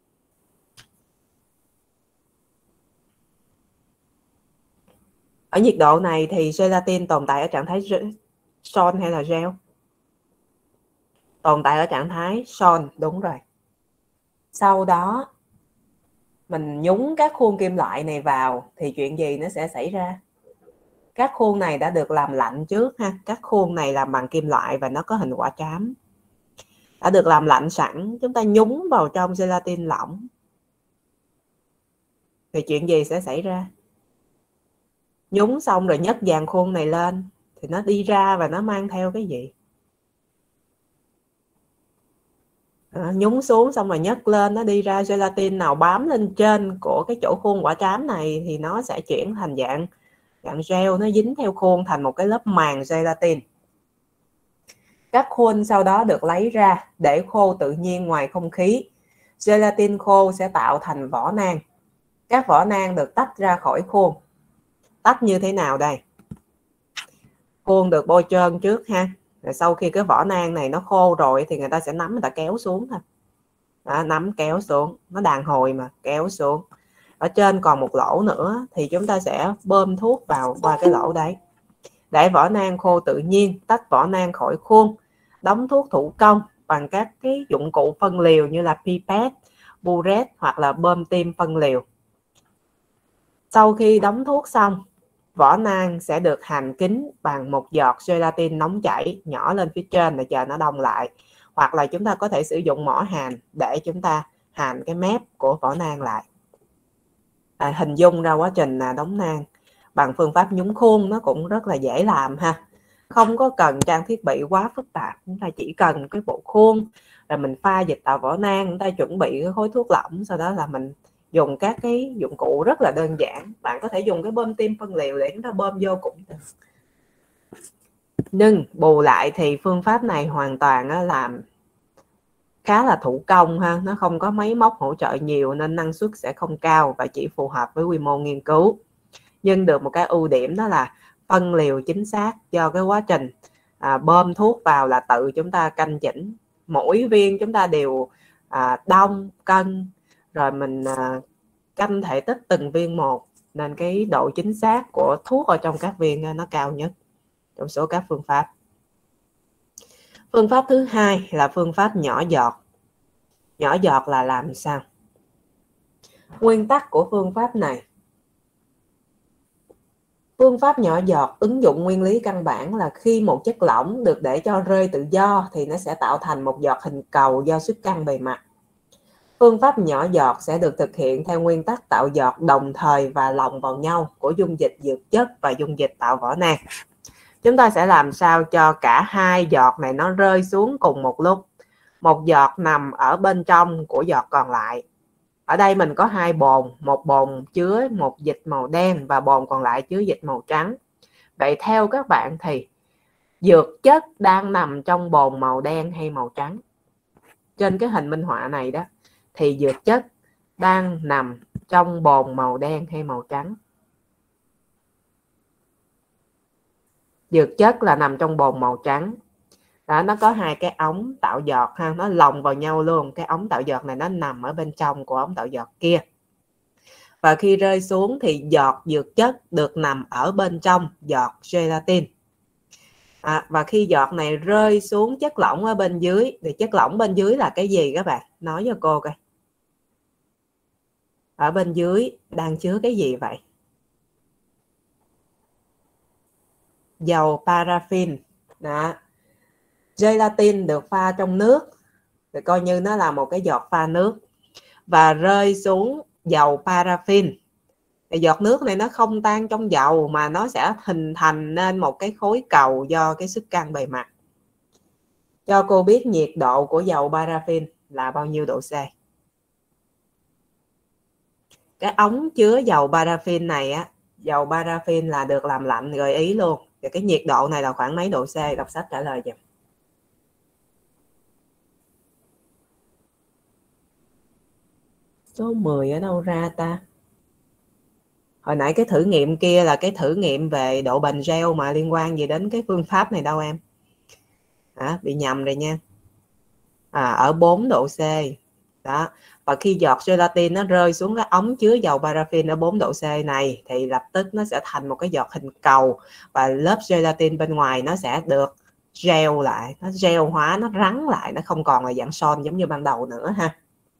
Ở nhiệt độ này thì gelatin tồn tại ở trạng thái son hay là gel? Tồn tại ở trạng thái son, đúng rồi. Sau đó mình nhúng các khuôn kim loại này vào thì chuyện gì nó sẽ xảy ra? Các khuôn này đã được làm lạnh trước ha. Các khuôn này làm bằng kim loại và nó có hình quả trám. Đã được làm lạnh sẵn, chúng ta nhúng vào trong gelatin lỏng thì chuyện gì sẽ xảy ra? Nhúng xong rồi nhấc dàn khuôn này lên thì nó đi ra và nó mang theo cái gì? Nhúng xuống xong rồi nhấc lên, nó đi ra, gelatin nào bám lên trên của cái chỗ khuôn quả trám này thì nó sẽ chuyển thành dạng gel, nó dính theo khuôn thành một cái lớp màng gelatin. Các khuôn sau đó được lấy ra để khô tự nhiên ngoài không khí. Gelatin khô sẽ tạo thành vỏ nang. Các vỏ nang được tách ra khỏi khuôn. Tách như thế nào đây? Khuôn được bôi trơn trước ha. Rồi sau khi cái vỏ nang này nó khô rồi thì người ta sẽ nắm, người ta kéo xuống thôi. Đó, nắm kéo xuống, nó đàn hồi mà, kéo xuống. Ở trên còn một lỗ nữa thì chúng ta sẽ bơm thuốc vào qua cái lỗ đấy. Để vỏ nang khô tự nhiên, tách vỏ nang khỏi khuôn, đóng thuốc thủ công bằng các cái dụng cụ phân liều như là pipette, burette hoặc là bơm tim phân liều. Sau khi đóng thuốc xong, vỏ nang sẽ được hàn kín bằng một giọt gelatin nóng chảy nhỏ lên phía trên để chờ nó đông lại. Hoặc là chúng ta có thể sử dụng mỏ hàn để chúng ta hàn cái mép của vỏ nang lại. Hình dung ra quá trình đóng nang bằng phương pháp nhúng khuôn nó cũng rất là dễ làm ha. Không có cần trang thiết bị quá phức tạp, chúng ta chỉ cần cái bộ khuôn, rồi mình pha dịch tạo vỏ nang, chúng ta chuẩn bị cái khối thuốc lỏng, sau đó là mình dùng các cái dụng cụ rất là đơn giản. Bạn có thể dùng cái bơm tim phân liều để chúng ta bơm vô cũng được. Nhưng bù lại thì phương pháp này hoàn toàn làm khá là thủ công ha, nó không có máy móc hỗ trợ nhiều nên năng suất sẽ không cao và chỉ phù hợp với quy mô nghiên cứu. Nhưng được một cái ưu điểm đó là phân liều chính xác, do cái quá trình bơm thuốc vào là tự chúng ta canh chỉnh, mỗi viên chúng ta đều đong cân, rồi mình canh thể tích từng viên một, nên cái độ chính xác của thuốc ở trong các viên nó cao nhất trong số các phương pháp. Phương pháp thứ hai là phương pháp nhỏ giọt. Nhỏ giọt là làm sao? Nguyên tắc của phương pháp này, phương pháp nhỏ giọt ứng dụng nguyên lý căn bản là khi một chất lỏng được để cho rơi tự do thì nó sẽ tạo thành một giọt hình cầu do sức căng bề mặt. Phương pháp nhỏ giọt sẽ được thực hiện theo nguyên tắc tạo giọt đồng thời và lồng vào nhau của dung dịch dược chất và dung dịch tạo vỏ nang. Chúng ta sẽ làm sao cho cả hai giọt này nó rơi xuống cùng một lúc. Một giọt nằm ở bên trong của giọt còn lại. Ở đây mình có hai bồn, một bồn chứa một dịch màu đen và bồn còn lại chứa dịch màu trắng. Vậy theo các bạn thì dược chất đang nằm trong bồn màu đen hay màu trắng? Trên cái hình minh họa này đó thì dược chất đang nằm trong bồn màu đen hay màu trắng? Dược chất là nằm trong bồn màu trắng. Đó, nó có hai cái ống tạo giọt ha, nó lồng vào nhau luôn. Cái ống tạo giọt này nó nằm ở bên trong của ống tạo giọt kia. Và khi rơi xuống thì giọt dược chất được nằm ở bên trong giọt gelatin. Và khi giọt này rơi xuống chất lỏng ở bên dưới thì chất lỏng bên dưới là cái gì các bạn? Nói cho cô coi. Ở bên dưới đang chứa cái gì vậy? Dầu paraffin. Đó. Gelatin được pha trong nước thì coi như nó là một cái giọt pha nước và rơi xuống dầu paraffin. Thì giọt nước này nó không tan trong dầu mà nó sẽ hình thành nên một cái khối cầu do cái sức căng bề mặt. Cho cô biết nhiệt độ của dầu paraffin là bao nhiêu độ C? Cái ống chứa dầu paraffin này dầu paraffin là được làm lạnh, gợi ý luôn. Và cái nhiệt độ này là khoảng mấy độ C? Đọc sách trả lời giùm. Số 10 ở đâu ra ta? Hồi nãy cái thử nghiệm kia là cái thử nghiệm về độ bền gel mà liên quan gì đến cái phương pháp này đâu em? Bị nhầm rồi nha. Ở 4 độ C. Đó. Và khi giọt gelatin nó rơi xuống cái ống chứa dầu paraffin ở 4 độ C này thì lập tức nó sẽ thành một cái giọt hình cầu và lớp gelatin bên ngoài nó sẽ được gel lại, nó gel hóa, nó rắn lại, nó không còn là dạng son giống như ban đầu nữa ha.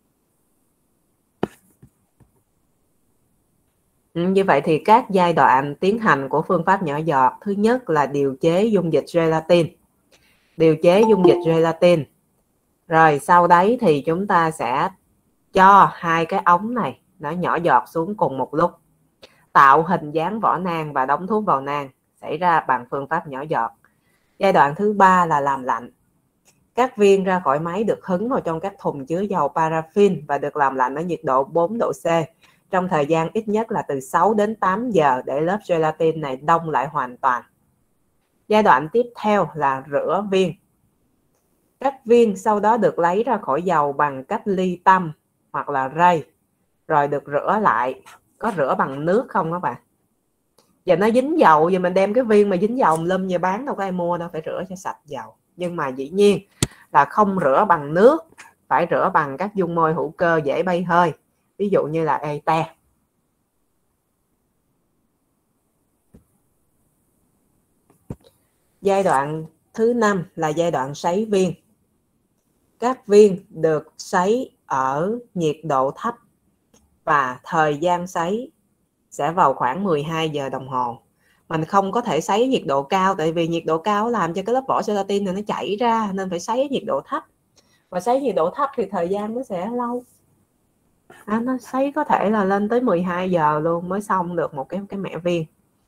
Như vậy thì các giai đoạn tiến hành của phương pháp nhỏ giọt, thứ nhất là điều chế dung dịch gelatin. Điều chế dung dịch gelatin. Rồi sau đấy thì chúng ta sẽ cho hai cái ống này nó nhỏ giọt xuống cùng một lúc, tạo hình dáng vỏ nang và đóng thuốc vào nang, xảy ra bằng phương pháp nhỏ giọt. Giai đoạn thứ ba là làm lạnh. Các viên ra khỏi máy được hứng vào trong các thùng chứa dầu paraffin và được làm lạnh ở nhiệt độ 4 độ C trong thời gian ít nhất là từ 6 đến 8 giờ để lớp gelatin này đông lại hoàn toàn. Giai đoạn tiếp theo là rửa viên. Các viên sau đó được lấy ra khỏi dầu bằng cách ly tâm hoặc là rây, rồi được rửa lại. Có rửa bằng nước không các bạn? Giờ nó dính dầu, giờ mình đem cái viên mà dính dầu lâm về bán đâu có ai mua đâu, phải rửa cho sạch dầu. Nhưng mà dĩ nhiên là không rửa bằng nước, phải rửa bằng các dung môi hữu cơ dễ bay hơi, ví dụ như là ete. Giai đoạn thứ 5 là giai đoạn sấy viên. Các viên được sấy ở nhiệt độ thấp và thời gian sấy sẽ vào khoảng 12 giờ đồng hồ. Mình không có thể sấy nhiệt độ cao, tại vì nhiệt độ cao làm cho cái lớp vỏ gelatin này nó chảy ra, nên phải sấy nhiệt độ thấp. Và sấy nhiệt độ thấp thì thời gian nó sẽ lâu. Nó sấy có thể là lên tới 12 giờ luôn mới xong được một cái mẻ viên.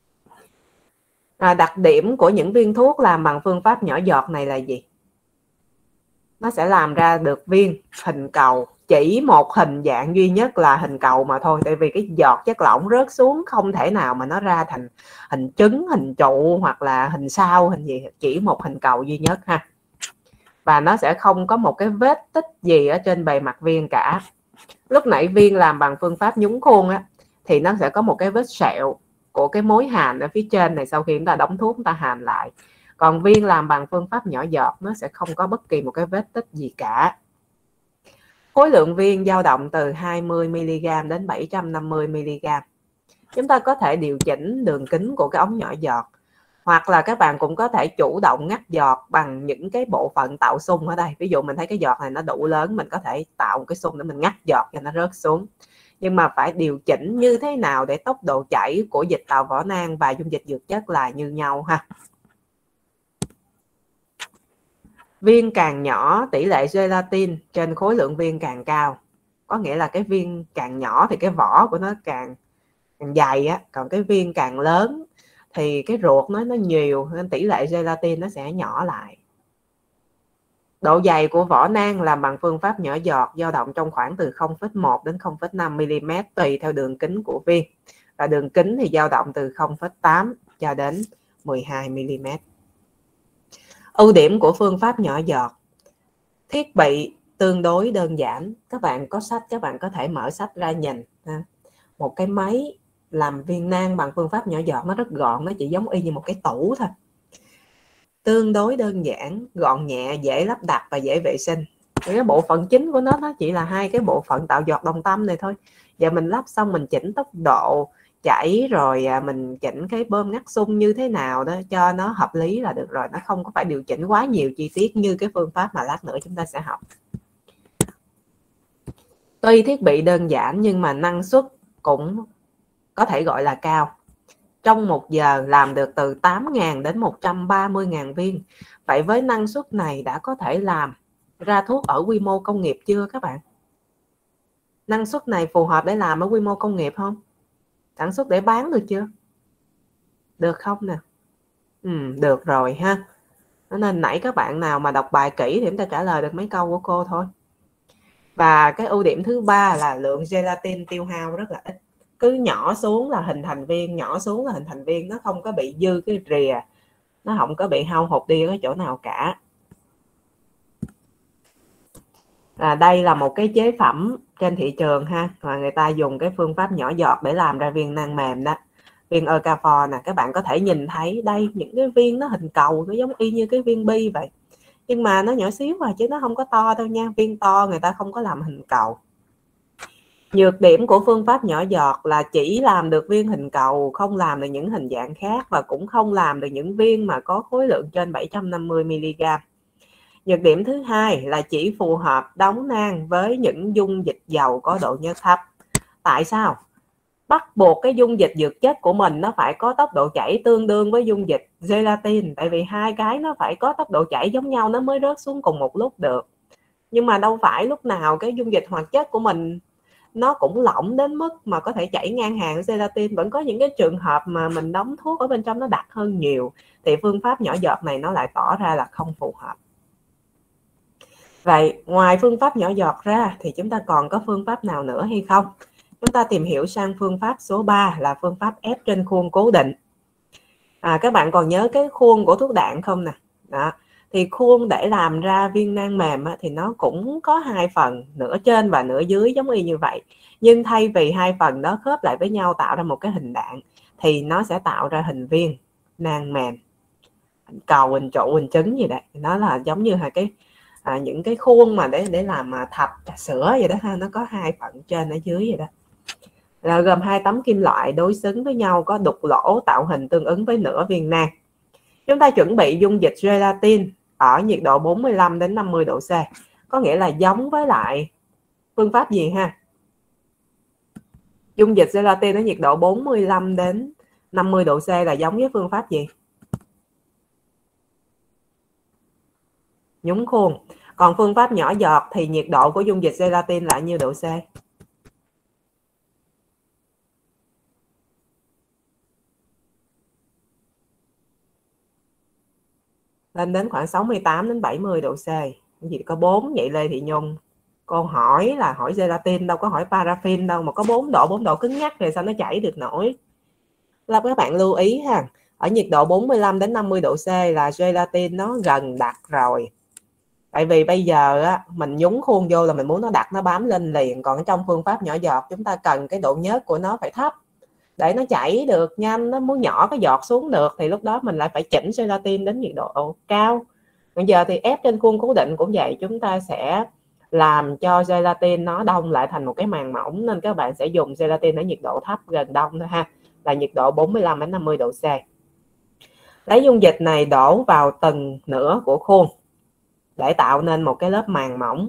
Đặc điểm của những viên thuốc làm bằng phương pháp nhỏ giọt này là gì? Nó sẽ làm ra được viên hình cầu, chỉ một hình dạng duy nhất là hình cầu mà thôi. Tại vì cái giọt chất lỏng rớt xuống không thể nào mà nó ra thành hình trứng, hình trụ hoặc là hình sao, hình gì, chỉ một hình cầu duy nhất ha. Và nó sẽ không có một cái vết tích gì ở trên bề mặt viên cả. Lúc nãy viên làm bằng phương pháp nhúng khuôn á, thì nó sẽ có một cái vết sẹo của cái mối hàn ở phía trên này, sau khi chúng ta đóng thuốc chúng ta hàn lại. Còn viên làm bằng phương pháp nhỏ giọt nó sẽ không có bất kỳ một cái vết tích gì cả. Khối lượng viên dao động từ 20mg đến 750mg. Chúng ta có thể điều chỉnh đường kính của cái ống nhỏ giọt, hoặc là các bạn cũng có thể chủ động ngắt giọt bằng những cái bộ phận tạo xung ở đây. Ví dụ mình thấy cái giọt này nó đủ lớn, mình có thể tạo một cái xung để mình ngắt giọt cho nó rớt xuống. Nhưng mà phải điều chỉnh như thế nào để tốc độ chảy của dịch tạo vỏ nang và dung dịch dược chất là như nhau ha. Viên càng nhỏ, tỷ lệ gelatin trên khối lượng viên càng cao. Có nghĩa là cái viên càng nhỏ thì cái vỏ của nó càng dày á, còn cái viên càng lớn thì cái ruột nó nhiều, nên tỷ lệ gelatin nó sẽ nhỏ lại. Độ dày của vỏ nang làm bằng phương pháp nhỏ giọt dao động trong khoảng từ 0,1 đến 0,5 mm tùy theo đường kính của viên. Và đường kính thì dao động từ 0,8 cho đến 12 mm. Ưu điểm của phương pháp nhỏ giọt. Thiết bị tương đối đơn giản. Các bạn có sách, các bạn có thể mở sách ra nhìn. Một cái máy làm viên nang bằng phương pháp nhỏ giọt nó rất gọn, nó chỉ giống y như một cái tủ thôi. Tương đối đơn giản, gọn nhẹ, dễ lắp đặt và dễ vệ sinh. Cái bộ phận chính của nó chỉ là hai cái bộ phận tạo giọt đồng tâm này thôi. Giờ mình lắp xong mình chỉnh tốc độ chảy, rồi mình chỉnh cái bơm ngắt xung như thế nào đó cho nó hợp lý là được rồi. Nó không có phải điều chỉnh quá nhiều chi tiết như cái phương pháp mà lát nữa chúng ta sẽ học. Tuy thiết bị đơn giản nhưng mà năng suất cũng có thể gọi là cao. Trong 1 giờ làm được từ 8.000 đến 130.000 viên. Vậy với năng suất này đã có thể làm ra thuốc ở quy mô công nghiệp chưa các bạn? Năng suất này phù hợp để làm ở quy mô công nghiệp không? Sản xuất để bán được chưa? Được không nè? Được rồi ha. Nên nãy các bạn nào mà đọc bài kỹ thì chúng ta trả lời được mấy câu của cô thôi. Và cái ưu điểm thứ 3 là lượng gelatin tiêu hao rất là ít. Cứ nhỏ xuống là hình thành viên, nhỏ xuống là hình thành viên, nó không có bị dư cái rìa, nó không có bị hao hụt đi ở chỗ nào cả. Đây là một cái chế phẩm trên thị trường ha, và người ta dùng cái phương pháp nhỏ giọt để làm ra viên nang mềm đó, viên Okafor nè. Các bạn có thể nhìn thấy đây, những cái viên nó hình cầu, nó giống y như cái viên bi vậy, nhưng mà nó nhỏ xíu chứ nó không có to đâu nha. Viên to người ta không có làm hình cầu. Nhược điểm của phương pháp nhỏ giọt là chỉ làm được viên hình cầu, không làm được những hình dạng khác, và cũng không làm được những viên mà có khối lượng trên 750mg. Nhược điểm thứ 2 là chỉ phù hợp đóng nang với những dung dịch dầu có độ nhớt thấp. Tại sao? Bắt buộc cái dung dịch dược chất của mình nó phải có tốc độ chảy tương đương với dung dịch gelatin, tại vì hai cái nó phải có tốc độ chảy giống nhau nó mới rớt xuống cùng một lúc được. Nhưng mà đâu phải lúc nào cái dung dịch hoạt chất của mình nó cũng lỏng đến mức mà có thể chảy ngang hàng với gelatin. Vẫn có những cái trường hợp mà mình đóng thuốc ở bên trong nó đặc hơn nhiều, thì phương pháp nhỏ giọt này nó lại tỏ ra là không phù hợp. Vậy ngoài phương pháp nhỏ giọt ra thì chúng ta còn có phương pháp nào nữa hay không? Chúng ta tìm hiểu sang phương pháp số 3 là phương pháp ép trên khuôn cố định. Các bạn còn nhớ cái khuôn của thuốc đạn không nè? Đó. Thì khuôn để làm ra viên nang mềm thì nó cũng có hai phần, nửa trên và nửa dưới giống y như vậy. Nhưng thay vì hai phần đó khớp lại với nhau tạo ra một cái hình đạn, thì nó sẽ tạo ra hình viên nang mềm, hình cầu, hình trụ, hình trứng gì đấy. Nó là giống như là những cái khuôn mà để làm thạch trà sữa vậy đó ha, nó có hai phần trên ở dưới vậy đó. Là gồm hai tấm kim loại đối xứng với nhau, có đục lỗ tạo hình tương ứng với nửa viên nang. Chúng ta chuẩn bị dung dịch gelatin ở nhiệt độ 45 đến 50 độ C. Có nghĩa là giống với lại phương pháp gì ha? Dung dịch gelatin ở nhiệt độ 45 đến 50 độ C là giống với phương pháp gì? Nhúng khuôn. Còn phương pháp nhỏ giọt thì nhiệt độ của dung dịch gelatin là nhiêu độ C? Lên đến khoảng 68 đến 70 độ C. Gì có 4 vậy Lê Thị Nhung? Cô hỏi là hỏi gelatin đâu có hỏi paraffin đâu, mà có 4 độ cứng nhắc thì sao nó chảy được nổi. Là các bạn lưu ý ha, ở nhiệt độ 45 đến 50 độ C là gelatin nó gần đặc rồi. Tại vì bây giờ á, mình nhúng khuôn vô là mình muốn nó đặc, nó bám lên liền. Còn trong phương pháp nhỏ giọt chúng ta cần cái độ nhớt của nó phải thấp để nó chảy được nhanh, nó muốn nhỏ cái giọt xuống được thì lúc đó mình lại phải chỉnh gelatin đến nhiệt độ cao. Bây giờ thì ép trên khuôn cố định cũng vậy, chúng ta sẽ làm cho gelatin nó đông lại thành một cái màng mỏng, nên các bạn sẽ dùng gelatin ở nhiệt độ thấp gần đông thôi ha, là nhiệt độ 45 đến 50 độ C. Lấy dung dịch này đổ vào từng nửa của khuôn để tạo nên một cái lớp màng mỏng.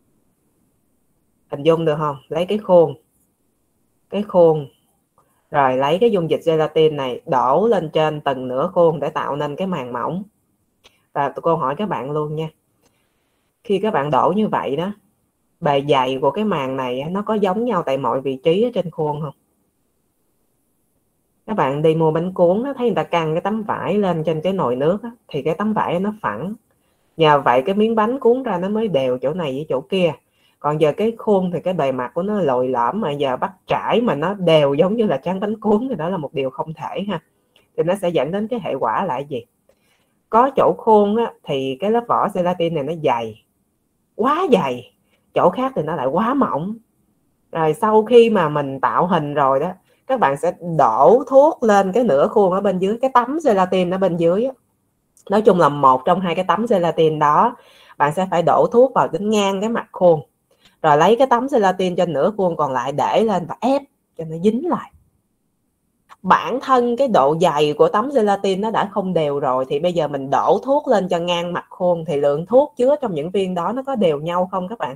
Hình dung được không? Lấy cái khuôn rồi lấy cái dung dịch gelatin này đổ lên trên từng nửa khuôn để tạo nên cái màng mỏng. Và cô hỏi các bạn luôn nha, khi các bạn đổ như vậy đó, bề dày của cái màng này nó có giống nhau tại mọi vị trí ở trên khuôn không? Các bạn đi mua bánh cuốn thấy người ta căng cái tấm vải lên trên cái nồi nước thì cái tấm vải nó phẳng, nhờ vậy cái miếng bánh cuốn ra nó mới đều chỗ này với chỗ kia. Còn giờ cái khuôn thì cái bề mặt của nó lồi lõm, mà giờ bắt trải mà nó đều giống như là tráng bánh cuốn thì đó là một điều không thể ha. Thì nó sẽ dẫn đến cái hệ quả là gì? Có chỗ khuôn thì cái lớp vỏ gelatin này nó dày, quá dày, chỗ khác thì nó lại quá mỏng. Rồi sau khi mà mình tạo hình rồi đó, các bạn sẽ đổ thuốc lên cái nửa khuôn ở bên dưới, cái tấm gelatin ở bên dưới. Nói chung là một trong hai cái tấm gelatin đó, bạn sẽ phải đổ thuốc vào đến ngang cái mặt khuôn, rồi lấy cái tấm gelatin trên nửa khuôn còn lại để lên và ép cho nó dính lại. Bản thân cái độ dày của tấm gelatin nó đã không đều rồi, thì bây giờ mình đổ thuốc lên cho ngang mặt khuôn thì lượng thuốc chứa trong những viên đó nó có đều nhau không các bạn?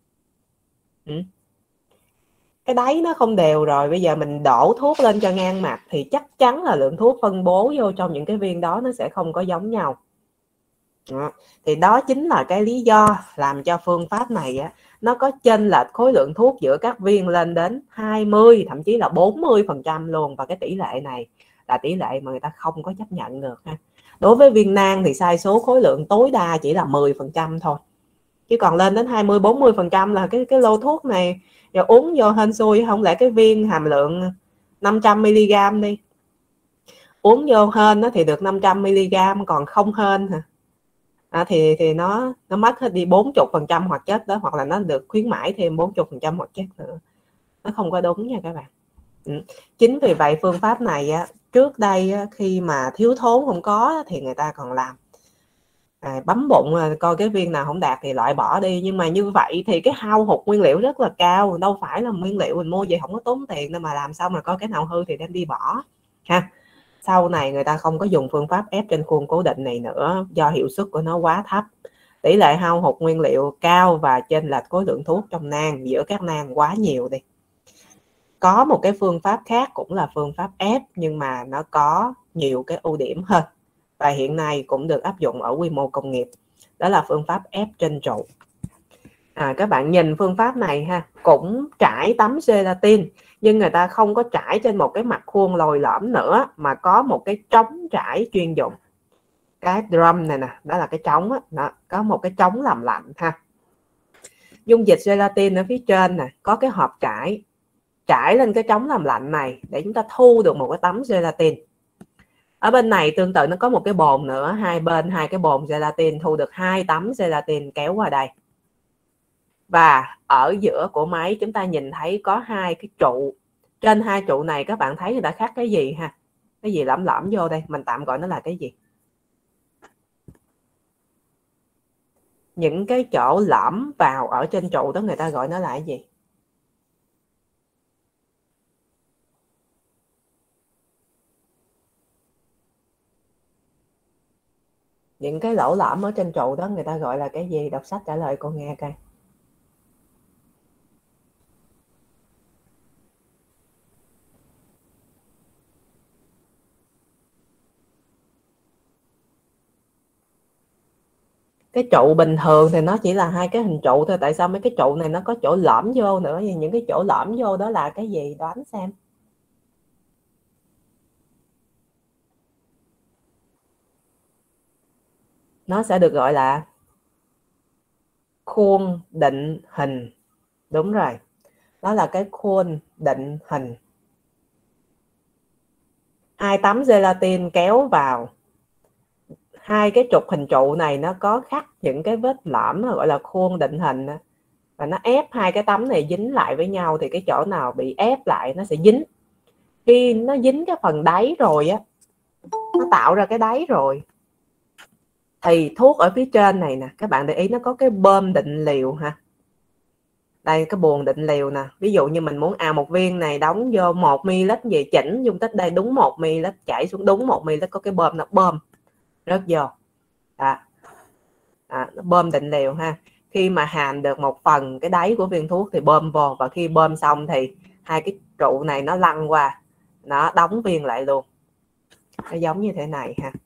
Cái đáy nó không đều rồi, bây giờ mình đổ thuốc lên cho ngang mặt thì chắc chắn là lượng thuốc phân bố vô trong những cái viên đó nó sẽ không có giống nhau. Đó. Thì đó chính là cái lý do làm cho phương pháp này nó có chênh lệch khối lượng thuốc giữa các viên lên đến 20, thậm chí là 40% luôn. Và cái tỷ lệ này là tỷ lệ mà người ta không có chấp nhận được ha. Đối với viên nang thì sai số khối lượng tối đa chỉ là 10% thôi, chứ còn lên đến 20-40% là cái lô thuốc này giờ uống vô hên xui. Không lẽ cái viên hàm lượng 500mg đi, uống vô hên thì được 500mg, còn không hên thì nó mất hết đi 40% hoạt chất đó, hoặc là nó được khuyến mãi thêm 40% hoạt chất nữa. Nó không có đúng nha các bạn. Chính vì vậy phương pháp này trước đây khi mà thiếu thốn không có thì người ta còn làm bấm bụng coi cái viên nào không đạt thì loại bỏ đi. Nhưng mà như vậy thì cái hao hụt nguyên liệu rất là cao, đâu phải là nguyên liệu mình mua về không có tốn tiền đâu, mà làm sao mà coi cái nào hư thì đem đi bỏ ha. Sau này người ta không có dùng phương pháp ép trên khuôn cố định này nữa, do hiệu suất của nó quá thấp, tỷ lệ hao hụt nguyên liệu cao và chênh lệch khối lượng thuốc trong nang giữa các nang quá nhiều đi. Có một cái phương pháp khác cũng là phương pháp ép, nhưng mà nó có nhiều cái ưu điểm hơn và hiện nay cũng được áp dụng ở quy mô công nghiệp, đó là phương pháp ép trên trụ. Các bạn nhìn phương pháp này ha, cũng trải tấm gelatin nhưng người ta không có trải trên một cái mặt khuôn lồi lõm nữa, mà có một cái trống trải chuyên dụng. Cái drum này nè, đó là cái trống đó, có một cái trống làm lạnh ha. Dung dịch gelatin ở phía trên nè, có cái hộp trải lên cái trống làm lạnh này để chúng ta thu được một cái tấm gelatin. Ở bên này tương tự nó có một cái bồn nữa, hai bên hai cái bồn gelatin, thu được 2 tấm gelatin kéo qua đây. Và ở giữa của máy chúng ta nhìn thấy có hai cái trụ. Trên hai trụ này các bạn thấy người ta khắc cái gì ha? Cái gì lõm lõm vô đây, mình tạm gọi nó là cái gì? Những cái chỗ lõm vào ở trên trụ đó người ta gọi nó là cái gì? Những cái lỗ lõm ở trên trụ đó người ta gọi là cái gì? Đọc sách trả lời cô nghe coi. Cái trụ bình thường thì nó chỉ là hai cái hình trụ thôi, tại sao mấy cái trụ này nó có chỗ lõm vô nữa? Những cái chỗ lõm vô đó là cái gì? Đoán xem. Nó sẽ được gọi là khuôn định hình. Đúng rồi, đó là cái khuôn định hình. Hai tấm gelatin kéo vào hai cái trục hình trụ này, nó có khắc những cái vết lõm gọi là khuôn định hình, và nó ép hai cái tấm này dính lại với nhau, thì cái chỗ nào bị ép lại nó sẽ dính. Khi nó dính cái phần đáy rồi á, nó tạo ra cái đáy rồi, thì thuốc ở phía trên này nè, các bạn để ý nó có cái bơm định liều ha. Đây cái buồng định liều nè, ví dụ như mình muốn một viên này đóng vô 1 ml gì, chỉnh dung tích đây đúng 1 ml, chảy xuống đúng 1 ml, có cái bơm nó bơm rớt vô. Nó bơm định liều ha. Khi mà hàn được một phần cái đáy của viên thuốc thì bơm vô, và khi bơm xong thì hai cái trụ này nó lăn qua, nó đóng viên lại luôn. Nó giống như thế này ha.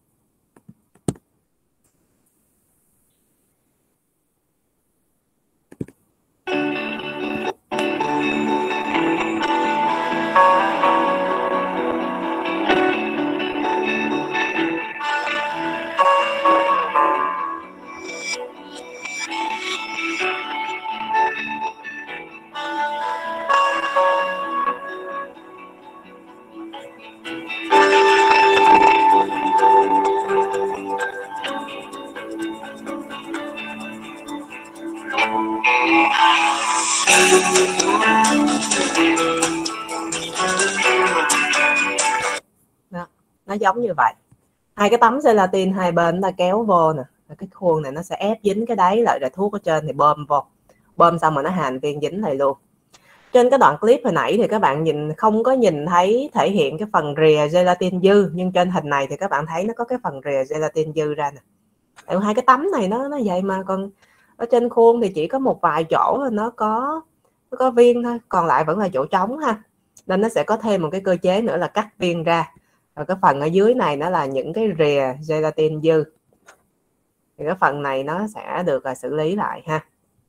Đó, nó giống như vậy. Hai cái tấm gelatin hai bên ta kéo vô nè, cái khuôn này nó sẽ ép dính cái đáy lại, rồi thuốc ở trên thì bơm vô, bơm xong rồi nó hàn viên dính lại luôn. Trên cái đoạn clip hồi nãy thì các bạn không có nhìn thấy thể hiện cái phần rìa gelatin dư, nhưng trên hình này thì các bạn thấy nó có cái phần rìa gelatin dư ra nè. Hai cái tấm này nó vậy mà, còn ở trên khuôn thì chỉ có một vài chỗ nó có viên thôi, còn lại vẫn là chỗ trống ha. Nên nó sẽ có thêm một cái cơ chế nữa là cắt viên ra. Và cái phần ở dưới này nó là những cái rìa gelatin dư, thì cái phần này nó sẽ được xử lý lại ha.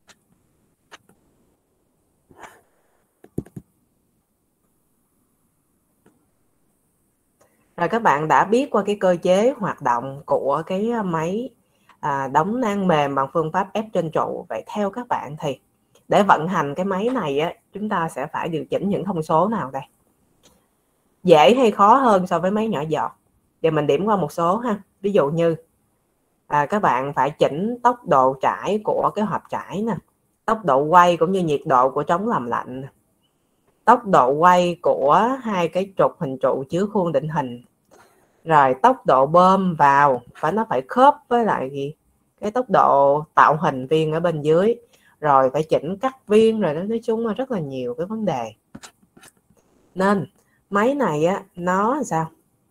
Rồi các bạn đã biết qua cái cơ chế hoạt động của cái máy đóng nang mềm bằng phương pháp ép trên trụ. Vậy theo các bạn thì để vận hành cái máy này á, chúng ta sẽ phải điều chỉnh những thông số nào đây? Dễ hay khó hơn so với máy nhỏ giọt? Giờ mình điểm qua một số ha. Ví dụ như các bạn phải chỉnh tốc độ trải của cái hộp trải nè, tốc độ quay cũng như nhiệt độ của chống làm lạnh, tốc độ quay của hai cái trục hình trụ chứa khuôn định hình, rồi tốc độ bơm vào và nó phải khớp với lại cái tốc độ tạo hình viên ở bên dưới, rồi phải chỉnh cắt viên, rồi nói chung là rất là nhiều cái vấn đề. Nên máy này á, nó sao,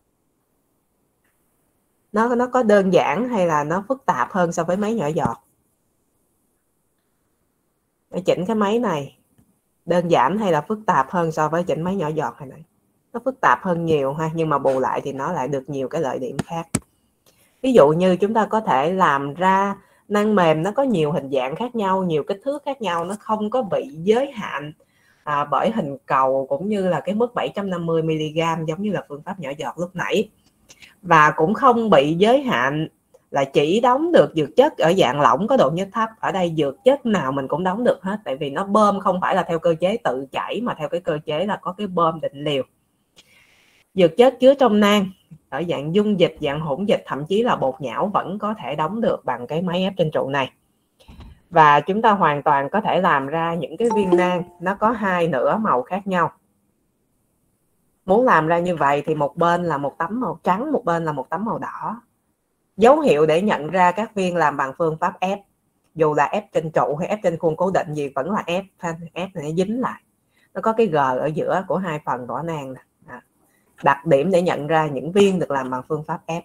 nó có đơn giản hay là nó phức tạp hơn so với máy nhỏ giọt? Để chỉnh cái máy này đơn giản hay là phức tạp hơn so với chỉnh máy nhỏ giọt hồi nãy? Nó phức tạp hơn nhiều ha, nhưng mà bù lại thì nó lại được nhiều cái lợi điểm khác. Ví dụ như chúng ta có thể làm ra nang mềm, nó có nhiều hình dạng khác nhau, nhiều kích thước khác nhau, nó không có bị giới hạn bởi hình cầu cũng như là cái mức 750 mg giống như là phương pháp nhỏ giọt lúc nãy, và cũng không bị giới hạn là chỉ đóng được dược chất ở dạng lỏng có độ nhớt thấp. Ở đây dược chất nào mình cũng đóng được hết, tại vì nó bơm không phải là theo cơ chế tự chảy mà theo cái cơ chế là có cái bơm định liều. Dược chất chứa trong nang ở dạng dung dịch, dạng hỗn dịch, thậm chí là bột nhão vẫn có thể đóng được bằng cái máy ép trên trụ này. Và chúng ta hoàn toàn có thể làm ra những cái viên nang nó có hai nửa màu khác nhau. Muốn làm ra như vậy thì một bên là một tấm màu trắng, một bên là một tấm màu đỏ. Dấu hiệu để nhận ra các viên làm bằng phương pháp ép, dù là ép trên trụ hay ép trên khuôn cố định gì, vẫn là ép này nó dính lại, nó có cái G ở giữa của hai phần vỏ nang. Đặc điểm để nhận ra những viên được làm bằng phương pháp ép.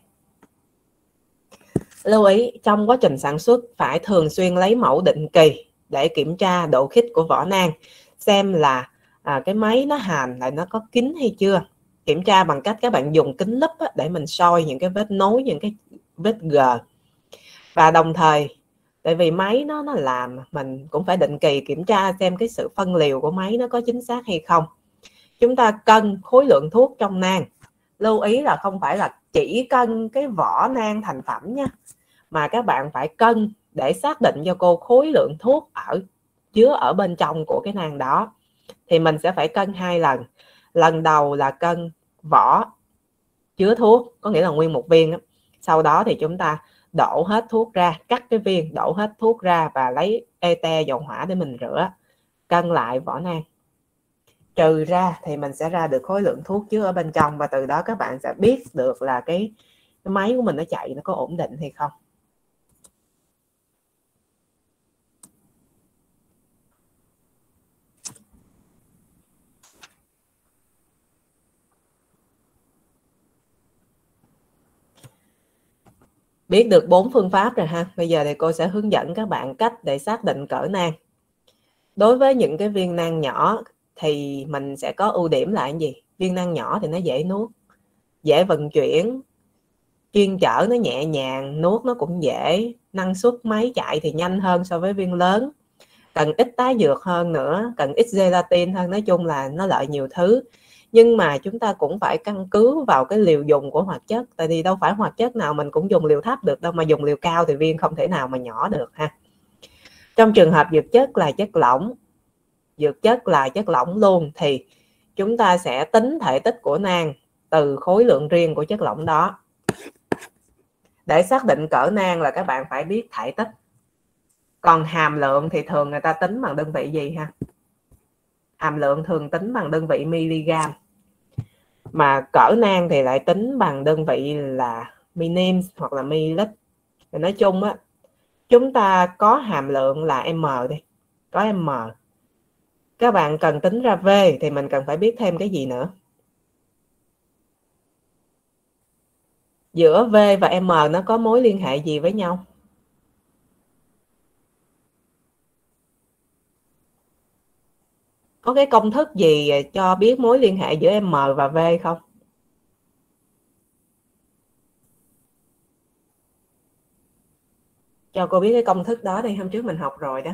Lưu ý trong quá trình sản xuất phải thường xuyên lấy mẫu định kỳ để kiểm tra độ khít của vỏ nang, xem là cái máy nó hàn lại nó có kín hay chưa. Kiểm tra bằng cách các bạn dùng kính lúp để mình soi những cái vết nối, những cái vết G. Và đồng thời tại vì máy nó làm, mình cũng phải định kỳ kiểm tra xem cái sự phân liều của máy nó có chính xác hay không. Chúng ta cân khối lượng thuốc trong nang. Lưu ý là không phải là chỉ cân cái vỏ nang thành phẩm nha, mà các bạn phải cân để xác định cho cô khối lượng thuốc chứa ở bên trong của cái nang đó. Thì mình sẽ phải cân 2 lần. Lần đầu là cân vỏ chứa thuốc, có nghĩa là nguyên một viên. Sau đó thì chúng ta đổ hết thuốc ra, cắt cái viên, đổ hết thuốc ra và lấy ete dầu hỏa để mình rửa, cân lại vỏ nang. Trừ ra thì mình sẽ ra được khối lượng thuốc chứa ở bên trong, và từ đó các bạn sẽ biết được là cái máy của mình nó chạy nó có ổn định hay không. Biết được 4 phương pháp rồi ha. Bây giờ thì cô sẽ hướng dẫn các bạn cách để xác định cỡ nang. Đối với những cái viên nang nhỏ thì mình sẽ có ưu điểm là cái gì? Viên nang nhỏ thì nó dễ nuốt, dễ vận chuyển, chuyên chở nó nhẹ nhàng, nuốt nó cũng dễ, năng suất máy chạy thì nhanh hơn so với viên lớn, cần ít tái dược hơn nữa, cần ít gelatin hơn. Nói chung là nó lợi nhiều thứ. Nhưng mà chúng ta cũng phải căn cứ vào cái liều dùng của hoạt chất, tại vì đâu phải hoạt chất nào mình cũng dùng liều thấp được đâu, mà dùng liều cao thì viên không thể nào mà nhỏ được ha. Trong trường hợp dược chất là chất lỏng luôn thì chúng ta sẽ tính thể tích của nang từ khối lượng riêng của chất lỏng đó. Để xác định cỡ nang là các bạn phải biết thể tích. Còn hàm lượng thì thường người ta tính bằng đơn vị gì ha? Hàm lượng thường tính bằng đơn vị mg, mà cỡ nang thì lại tính bằng đơn vị là minim hoặc là ml. Thì nói chung á, chúng ta có hàm lượng là m đi, có m. Các bạn cần tính ra V thì mình cần phải biết thêm cái gì nữa? Giữa V và m nó có mối liên hệ gì với nhau? Có cái công thức gì cho biết mối liên hệ giữa m và V không? Cho cô biết cái công thức đó đi, hôm trước mình học rồi đó.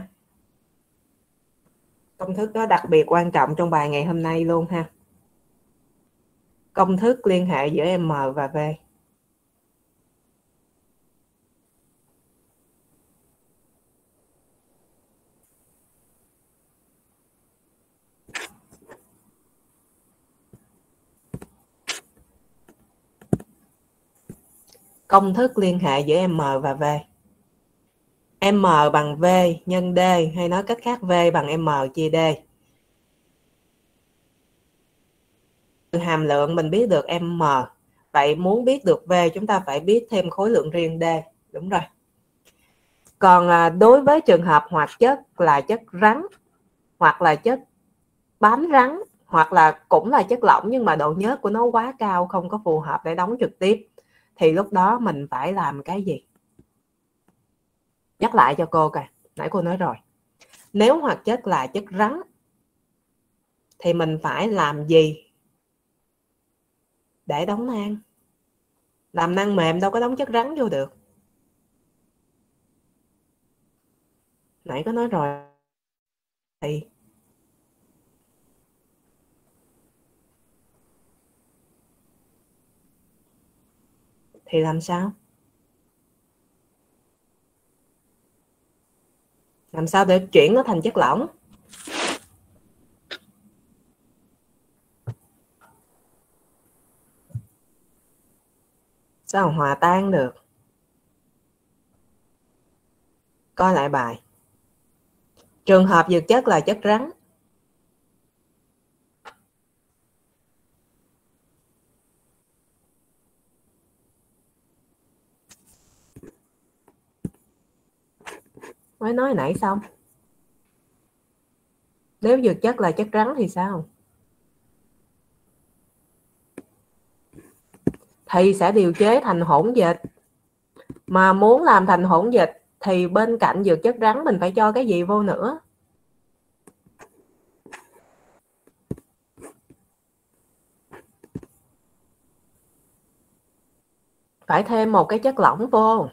Công thức đó đặc biệt quan trọng trong bài ngày hôm nay luôn ha. Công thức liên hệ giữa m và V. Công thức liên hệ giữa m và V. M bằng V nhân D, hay nói cách khác V bằng M chia D. Từ hàm lượng mình biết được M. Vậy muốn biết được V chúng ta phải biết thêm khối lượng riêng D. Đúng rồi. Còn đối với trường hợp hoạt chất là chất rắn, hoặc là chất bám rắn, hoặc là cũng là chất lỏng nhưng mà độ nhớt của nó quá cao, không có phù hợp để đóng trực tiếp, thì lúc đó mình phải làm cái gì? Nhắc lại cho cô coi, nãy cô nói rồi. Nếu hoạt chất là chất rắn thì mình phải làm gì để đóng nang? Làm nang mềm đâu có đóng chất rắn vô được. Nãy có nói rồi. Thì làm sao? Làm sao để chuyển nó thành chất lỏng? Sao hòa tan được? Coi lại bài. Trường hợp dược chất là chất rắn. Mới nói nãy xong. Nếu dược chất là chất rắn thì sao? Thì sẽ điều chế thành hỗn dịch. Mà muốn làm thành hỗn dịch thì bên cạnh dược chất rắn mình phải cho cái gì vô nữa? Phải thêm một cái chất lỏng vô.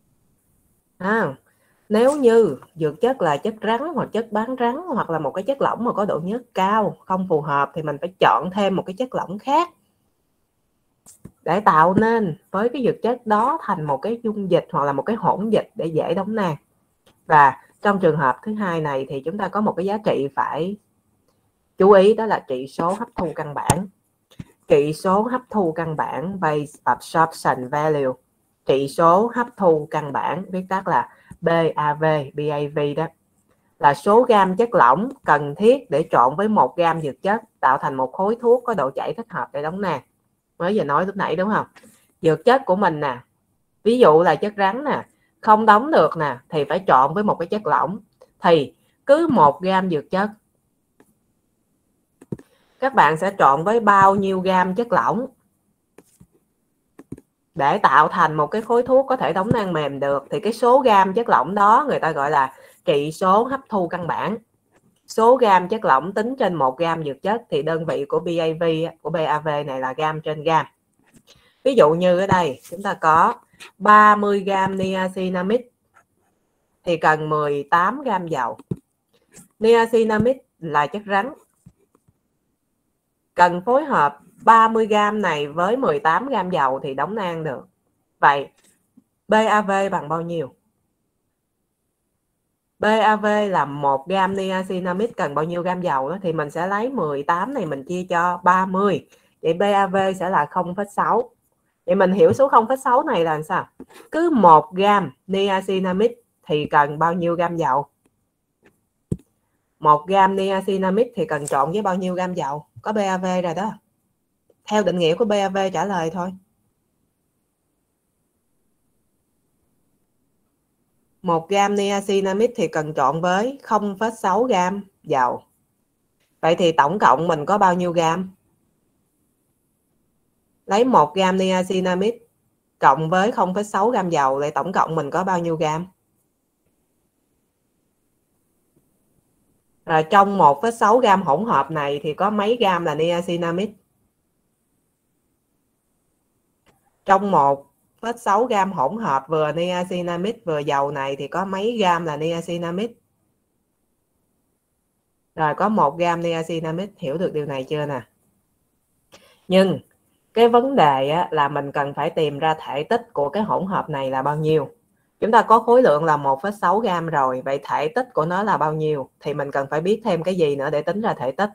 Nếu như dược chất là chất rắn hoặc chất bán rắn hoặc là một cái chất lỏng mà có độ nhớt cao không phù hợp thì mình phải chọn thêm một cái chất lỏng khác để tạo nên với cái dược chất đó thành một cái dung dịch hoặc là một cái hỗn dịch để dễ đóng nang. Và trong trường hợp thứ hai này thì chúng ta có một cái giá trị phải chú ý, đó là trị số hấp thu căn bản. Trị số hấp thu căn bản, base absorption value. Trị số hấp thu căn bản viết tắt là BAV, BAV đó, là số gam chất lỏng cần thiết để trộn với 1 gam dược chất tạo thành một khối thuốc có độ chảy thích hợp để đóng nang. Mới giờ nói lúc nãy đúng không? Dược chất của mình nè, ví dụ là chất rắn nè, không đóng được nè thì phải trộn với một cái chất lỏng. Thì cứ 1 gam dược chất các bạn sẽ trộn với bao nhiêu gam chất lỏng để tạo thành một cái khối thuốc có thể đóng nang mềm được. Thì cái số gam chất lỏng đó người ta gọi là trị số hấp thu căn bản. Số gam chất lỏng tính trên 1 gam dược chất thì đơn vị của BAV, của BAV này là gam trên gam. Ví dụ như ở đây chúng ta có 30 gam niacinamide thì cần 18 gam dầu. Niacinamide là chất rắn, cần phối hợp 30 gam này với 18 gam dầu thì đóng nang được. Vậy BAV bằng bao nhiêu? BAV là 1 gam niacinamide cần bao nhiêu gam dầu đó, thì mình sẽ lấy 18 này mình chia cho 30. Vậy BAV sẽ là 0,6. Vậy mình hiểu số 0,6 này là sao? Cứ 1 gam niacinamide thì cần bao nhiêu gam dầu? 1 gam niacinamide thì cần trộn với bao nhiêu gam dầu? Có BAV rồi đó. Theo định nghĩa của BAV trả lời thôi. 1 gam niacinamide thì cần trộn với 0,6 gam dầu. Vậy thì tổng cộng mình có bao nhiêu gam? Lấy 1 gam niacinamide cộng với 0,6 gam dầu, lại tổng cộng mình có bao nhiêu gam? Rồi trong 1,6 gam hỗn hợp này thì có mấy gam là niacinamide? Trong 1,6 gam hỗn hợp vừa niacinamide vừa dầu này thì có mấy gam là niacinamide? Rồi có 1 gam niacinamide, hiểu được điều này chưa nè? Nhưng cái vấn đề là mình cần phải tìm ra thể tích của cái hỗn hợp này là bao nhiêu. Chúng ta có khối lượng là 1,6 gam rồi, vậy thể tích của nó là bao nhiêu? Thì mình cần phải biết thêm cái gì nữa để tính ra thể tích.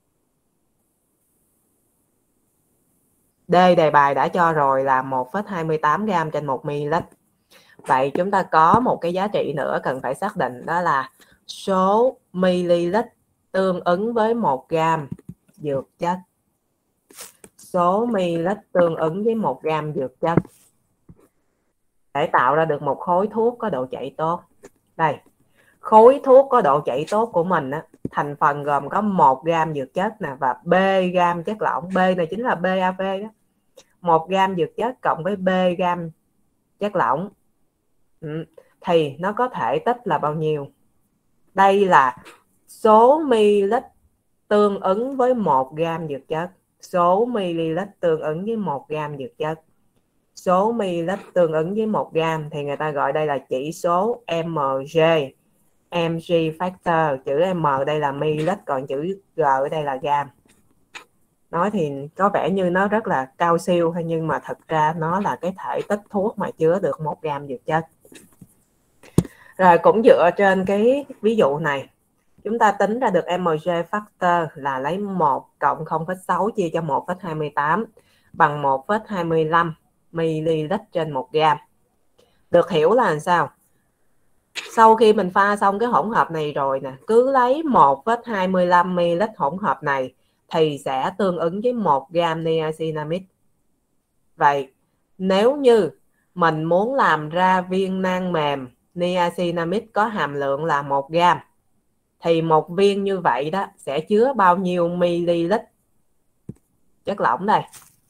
Đề bài đã cho rồi là 1,28 gam trên 1 ml. Vậy chúng ta có một cái giá trị nữa cần phải xác định, đó là số ml tương ứng với 1 gam dược chất. Số ml tương ứng với 1 gam dược chất để tạo ra được một khối thuốc có độ chảy tốt. Đây, khối thuốc có độ chảy tốt của mình thành phần gồm có 1 gam dược chất nè và B gam chất lỏng. B này chính là BAV đó. 1 gam dược chất cộng với B gam chất lỏng thì nó có thể tích là bao nhiêu? Đây là số ml tương ứng với 1 gam dược chất. Số ml tương ứng với 1 gam dược chất. Số ml tương ứng với 1 gam thì người ta gọi đây là chỉ số mg. Mg factor, chữ M đây là ml, còn chữ G ở đây là gam. Nói thì có vẻ như nó rất là cao siêu, nhưng mà thật ra nó là cái thể tích thuốc mà chứa được 1 gam dược chất. Rồi cũng dựa trên cái ví dụ này, chúng ta tính ra được mg factor là lấy 1 cộng 0,6 chia cho 1,28 bằng 1,25. ml trên 1 gam. Được hiểu là làm sao? Sau khi mình pha xong cái hỗn hợp này rồi nè, cứ lấy 1,25 ml hỗn hợp này thì sẽ tương ứng với 1 gam niacinamide. Vậy nếu như mình muốn làm ra viên nang mềm niacinamide có hàm lượng là 1 gam thì một viên như vậy đó sẽ chứa bao nhiêu ml chất lỏng đây?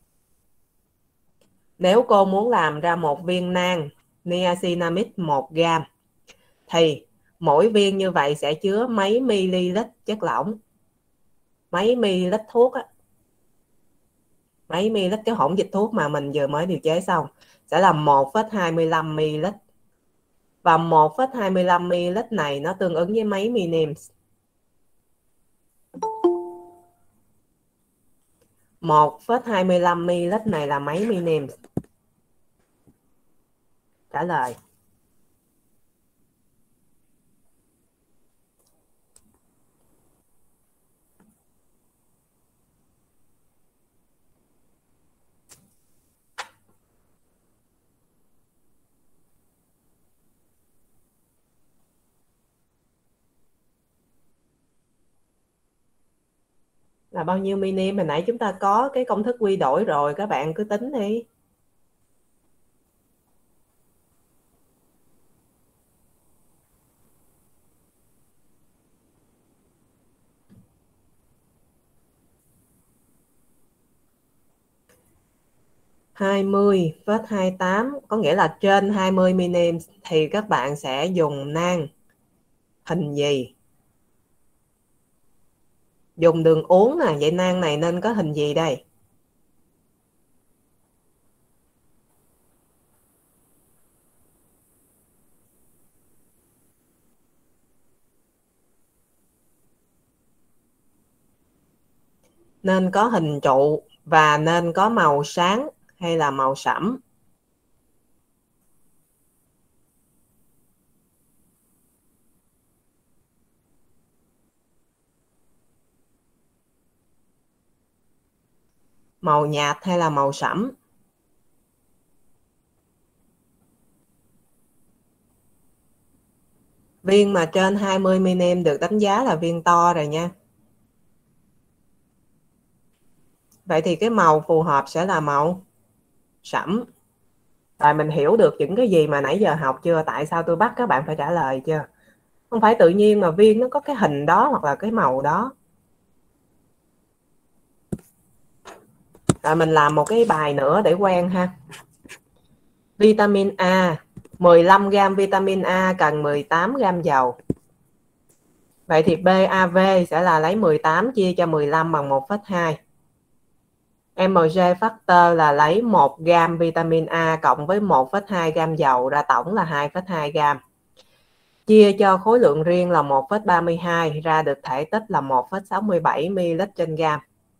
Nếu cô muốn làm ra một viên nang niacinamide 1 gam thì mỗi viên như vậy sẽ chứa mấy ml chất lỏng, mấy ml thuốc á, mấy ml cái hỗn dịch thuốc mà mình vừa mới điều chế xong sẽ là 1,25 ml. Và 1,25 ml này nó tương ứng với mấy minims? 1,25 ml này là mấy minims? Trả lời. Là bao nhiêu minim? Hồi nãy chúng ta có cái công thức quy đổi rồi, các bạn cứ tính đi. Hai mươi phết 28 có nghĩa là trên 20 minim thì các bạn sẽ dùng nang hình gì? Dùng đường uốn nè, vậy nang này nên có hình gì đây? Nên có hình trụ và nên có màu sáng hay là màu sẫm? Màu nhạt hay là màu sẫm? Viên mà trên 20 mm được đánh giá là viên to rồi nha. Vậy thì cái màu phù hợp sẽ là màu sẫm. Rồi mình hiểu được những cái gì mà nãy giờ học chưa? Tại sao tôi bắt các bạn phải trả lời chưa? Không phải tự nhiên mà viên nó có cái hình đó hoặc là cái màu đó. Rồi mình làm một cái bài nữa để quen ha. Vitamin A, 15 gram vitamin A cần 18 gram dầu. Vậy thì BAV sẽ là lấy 18 chia cho 15 bằng 1,2. MG factor là lấy 1 gram vitamin A cộng với 1,2 gram dầu, ra tổng là 2,2 gram. Chia cho khối lượng riêng là 1,32, ra được thể tích là 1,67 ml trên gam.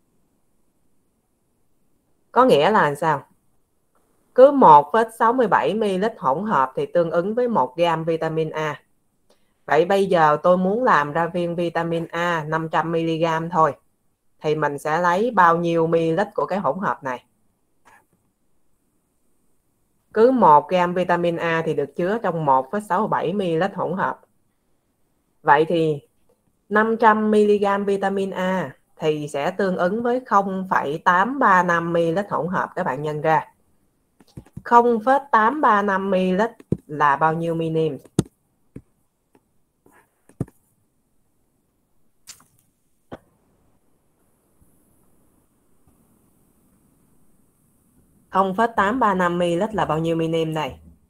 Có nghĩa là sao? Cứ 1,67 ml hỗn hợp thì tương ứng với 1 gram vitamin A. Vậy bây giờ tôi muốn làm ra viên vitamin A 500 mg thôi. Thì mình sẽ lấy bao nhiêu ml của cái hỗn hợp này? Cứ 1 gram vitamin A thì được chứa trong 1,67 ml hỗn hợp. Vậy thì 500 mg vitamin A thì sẽ tương ứng với 0,835 ml hỗn hợp. Các bạn nhân ra 0,835 ml là bao nhiêu minim? Không 0,835 ml là bao nhiêu minim đây?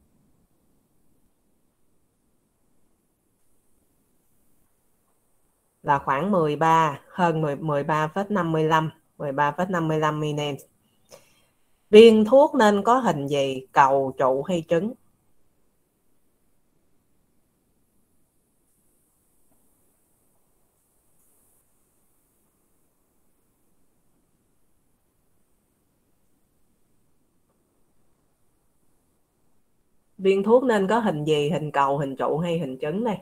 Là khoảng 13, hơn 13,55, 13,55 minim. Viên thuốc nên có hình gì? Cầu, trụ hay trứng? Viên thuốc nên có hình gì? Hình cầu, hình trụ hay hình trứng đây?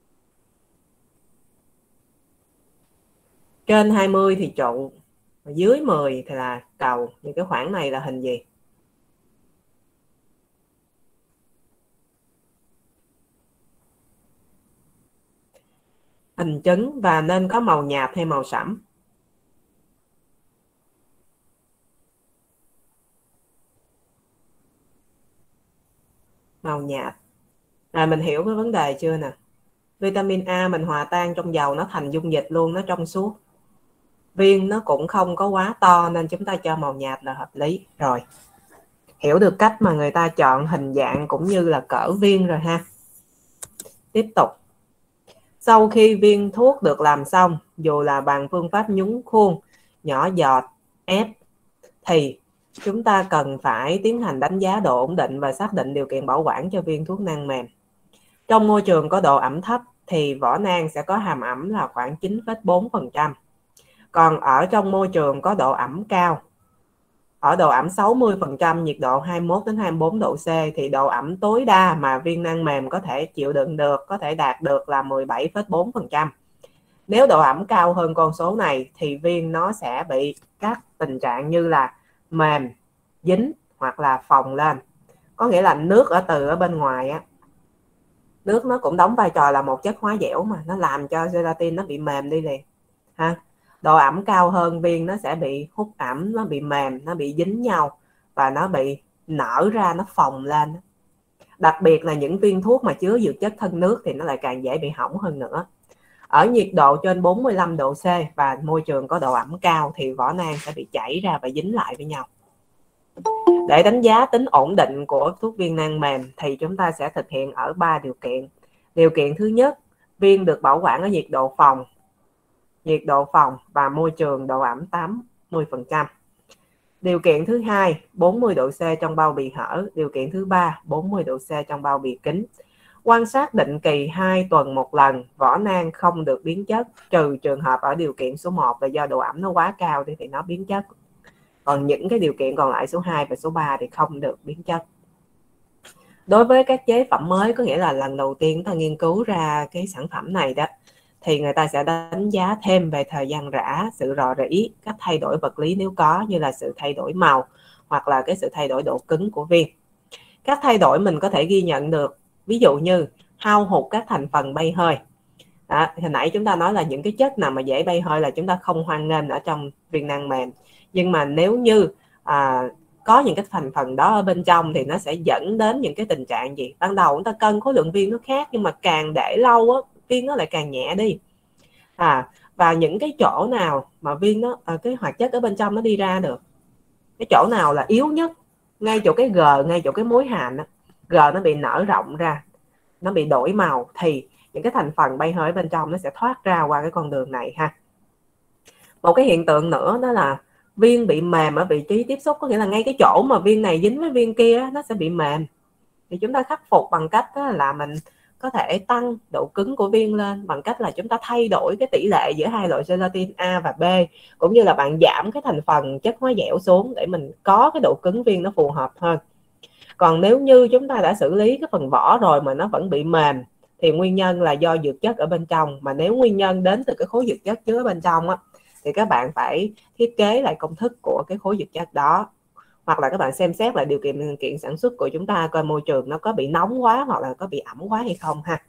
Trên 20 thì trụ, dưới 10 thì là cầu. Thì cái khoảng này là hình gì? hình trứng và nên có màu nhạt hay màu sẫm? Màu nhạt. Mình hiểu cái vấn đề chưa nè? Vitamin A mình hòa tan trong dầu nó thành dung dịch luôn, nó trong suốt. Viên nó cũng không có quá to nên chúng ta cho màu nhạt là hợp lý. Rồi, hiểu được cách mà người ta chọn hình dạng cũng như là cỡ viên rồi ha. Tiếp tục. Sau khi viên thuốc được làm xong, dù là bằng phương pháp nhúng khuôn, nhỏ giọt, ép, thì chúng ta cần phải tiến hành đánh giá độ ổn định và xác định điều kiện bảo quản cho viên thuốc nang mềm. Trong môi trường có độ ẩm thấp thì vỏ nang sẽ có hàm ẩm là khoảng 9,4%. Còn ở trong môi trường có độ ẩm cao, ở độ ẩm 60%, nhiệt độ 21 đến 24 độ C thì độ ẩm tối đa mà viên nang mềm có thể chịu đựng được, có thể đạt được là 17,4%. Nếu độ ẩm cao hơn con số này thì viên nó sẽ bị các tình trạng như là mềm, dính hoặc là phồng lên. Có nghĩa là nước ở bên ngoài á, nước nó cũng đóng vai trò là một chất hóa dẻo mà nó làm cho gelatin nó bị mềm đi liền ha. Độ ẩm cao hơn viên nó sẽ bị hút ẩm, nó bị mềm, nó bị dính nhau và nó bị nở ra, nó phồng lên. Đặc biệt là những viên thuốc mà chứa dược chất thân nước thì nó lại càng dễ bị hỏng hơn nữa. Ở nhiệt độ trên 45 độ C và môi trường có độ ẩm cao thì vỏ nang sẽ bị chảy ra và dính lại với nhau. Để đánh giá tính ổn định của thuốc viên nang mềm thì chúng ta sẽ thực hiện ở 3 điều kiện. Điều kiện thứ nhất, viên được bảo quản ở nhiệt độ phòng và môi trường độ ẩm 80%. Điều kiện thứ hai, 40 độ C trong bao bì hở. Điều kiện thứ ba, 40 độ C trong bao bì kín. Quan sát định kỳ 2 tuần một lần, vỏ nang không được biến chất, trừ trường hợp ở điều kiện số 1 là do độ ẩm nó quá cao thì nó biến chất. Còn những cái điều kiện còn lại số 2 và số 3 thì không được biến chất. Đối với các chế phẩm mới, có nghĩa là lần đầu tiên ta nghiên cứu ra cái sản phẩm này đó, thì người ta sẽ đánh giá thêm về thời gian rã, sự rò rỉ, các thay đổi vật lý nếu có, như là sự thay đổi màu hoặc là cái sự thay đổi độ cứng của viên. Các thay đổi mình có thể ghi nhận được, ví dụ như hao hụt các thành phần bay hơi. Hồi nãy chúng ta nói là những cái chất nào mà dễ bay hơi là chúng ta không hoan nghênh ở trong viên nang mềm. Nhưng mà nếu như có những cái thành phần đó ở bên trong thì nó sẽ dẫn đến những cái tình trạng gì? Ban đầu chúng ta cân khối lượng viên nó khác, nhưng mà càng để lâu á, viên nó lại càng nhẹ đi. Và những cái chỗ nào mà viên nó cái hoạt chất ở bên trong nó đi ra được, cái chỗ nào là yếu nhất, ngay chỗ cái G, ngay chỗ cái mối hàn đó, G nó bị nở rộng ra, nó bị đổi màu thì những cái thành phần bay hơi bên trong nó sẽ thoát ra qua cái con đường này ha. Một cái hiện tượng nữa đó là viên bị mềm ở vị trí tiếp xúc, có nghĩa là ngay cái chỗ mà viên này dính với viên kia nó sẽ bị mềm. Thì chúng ta khắc phục bằng cách là mình có thể tăng độ cứng của viên lên bằng cách là chúng ta thay đổi cái tỷ lệ giữa hai loại gelatin A và B, cũng như là bạn giảm cái thành phần chất hóa dẻo xuống để mình có cái độ cứng viên nó phù hợp hơn. Còn nếu như chúng ta đã xử lý cái phần vỏ rồi mà nó vẫn bị mềm thì nguyên nhân là do dược chất ở bên trong. Mà nếu nguyên nhân đến từ cái khối dược chất chứa bên trong á, thì các bạn phải thiết kế lại công thức của cái khối dược chất đó, hoặc là các bạn xem xét lại điều kiện sản xuất của chúng ta, coi môi trường nó có bị nóng quá hoặc là có bị ẩm quá hay không ha.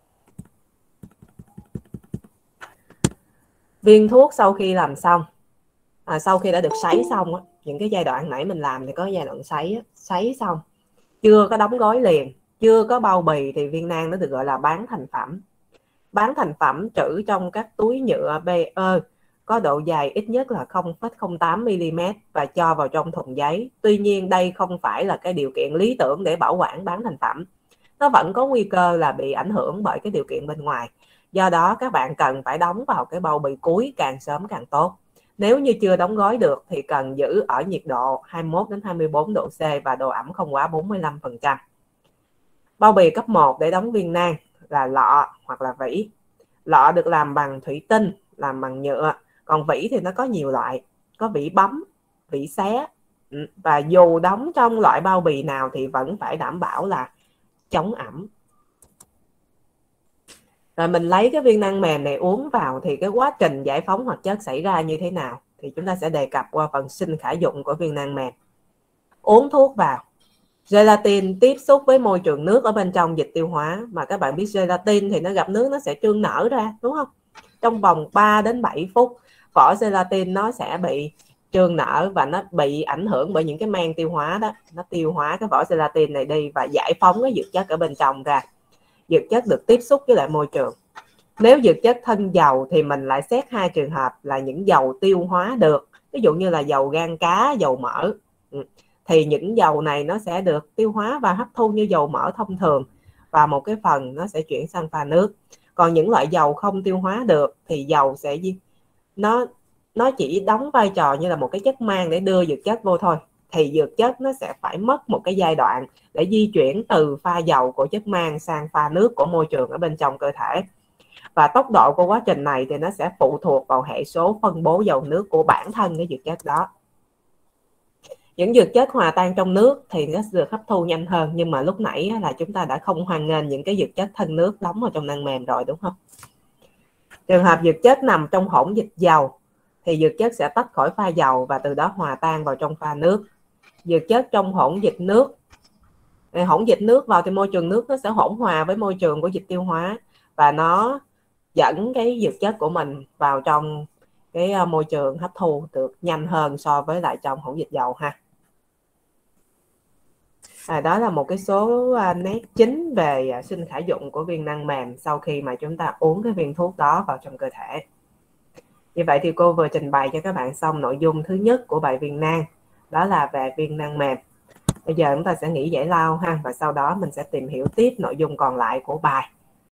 Viên thuốc sau khi làm xong, sau khi đã được sấy xong á, những cái giai đoạn nãy mình làm thì có giai đoạn sấy xong, chưa có đóng gói liền, chưa có bao bì thì viên nang nó được gọi là bán thành phẩm. Bán thành phẩm trữ trong các túi nhựa BE có độ dài ít nhất là 0,08 mm và cho vào trong thùng giấy. Tuy nhiên đây không phải là cái điều kiện lý tưởng để bảo quản bán thành phẩm. Nó vẫn có nguy cơ là bị ảnh hưởng bởi cái điều kiện bên ngoài. Do đó các bạn cần phải đóng vào cái bao bì cuối càng sớm càng tốt. Nếu như chưa đóng gói được thì cần giữ ở nhiệt độ 21 đến 24 độ C và độ ẩm không quá 45%. Bao bì cấp 1 để đóng viên nang là lọ hoặc là vỉ. Lọ được làm bằng thủy tinh, làm bằng nhựa. Còn vỉ thì nó có nhiều loại, có vỉ bấm, vỉ xé. Và dù đóng trong loại bao bì nào thì vẫn phải đảm bảo là chống ẩm. Rồi mình lấy cái viên nang mềm này uống vào thì cái quá trình giải phóng hoạt chất xảy ra như thế nào thì chúng ta sẽ đề cập qua phần sinh khả dụng của viên nang mềm. Uống thuốc vào, gelatin tiếp xúc với môi trường nước ở bên trong dịch tiêu hóa, mà các bạn biết gelatin thì nó gặp nước nó sẽ trương nở ra, đúng không? trong vòng 3 đến 7 phút vỏ gelatin nó sẽ bị trương nở và nó bị ảnh hưởng bởi những cái men tiêu hóa đó, nó tiêu hóa cái vỏ gelatin này đi và giải phóng cái dược chất ở bên trong ra. Dược chất được tiếp xúc với lại môi trường. Nếu dược chất thân dầu thì mình lại xét 2 trường hợp là những dầu tiêu hóa được, ví dụ như là dầu gan cá, dầu mỡ, thì những dầu này nó sẽ được tiêu hóa và hấp thu như dầu mỡ thông thường, và một cái phần nó sẽ chuyển sang pha nước. Còn những loại dầu không tiêu hóa được thì dầu sẽ nó chỉ đóng vai trò như là một cái chất mang để đưa dược chất vô thôi, thì dược chất nó sẽ phải mất một cái giai đoạn để di chuyển từ pha dầu của chất mang sang pha nước của môi trường ở bên trong cơ thể. Và tốc độ của quá trình này thì nó sẽ phụ thuộc vào hệ số phân bố dầu nước của bản thân cái dược chất đó. Những dược chất hòa tan trong nước thì nó được hấp thu nhanh hơn, nhưng mà lúc nãy là chúng ta đã không hoan nghênh những cái dược chất thân nước đóng vào trong nang mềm rồi, đúng không? Trường hợp dược chất nằm trong hỗn dịch dầu thì dược chất sẽ tách khỏi pha dầu và từ đó hòa tan vào trong pha nước. Dược chất trong hỗn dịch nước, hỗn dịch nước vào thì môi trường nước nó sẽ hỗn hòa với môi trường của dịch tiêu hóa và nó dẫn cái dược chất của mình vào trong cái môi trường hấp thu được nhanh hơn so với lại trong hỗn dịch dầu ha. Đó là một cái số nét chính về sinh khả dụng của viên nang mềm sau khi mà chúng ta uống cái viên thuốc đó vào trong cơ thể. Như vậy thì cô vừa trình bày cho các bạn xong nội dung thứ nhất của bài viên nang, đó là về viên nang mềm. Bây giờ chúng ta sẽ nghỉ giải lao ha, và sau đó mình sẽ tìm hiểu tiếp nội dung còn lại của bài.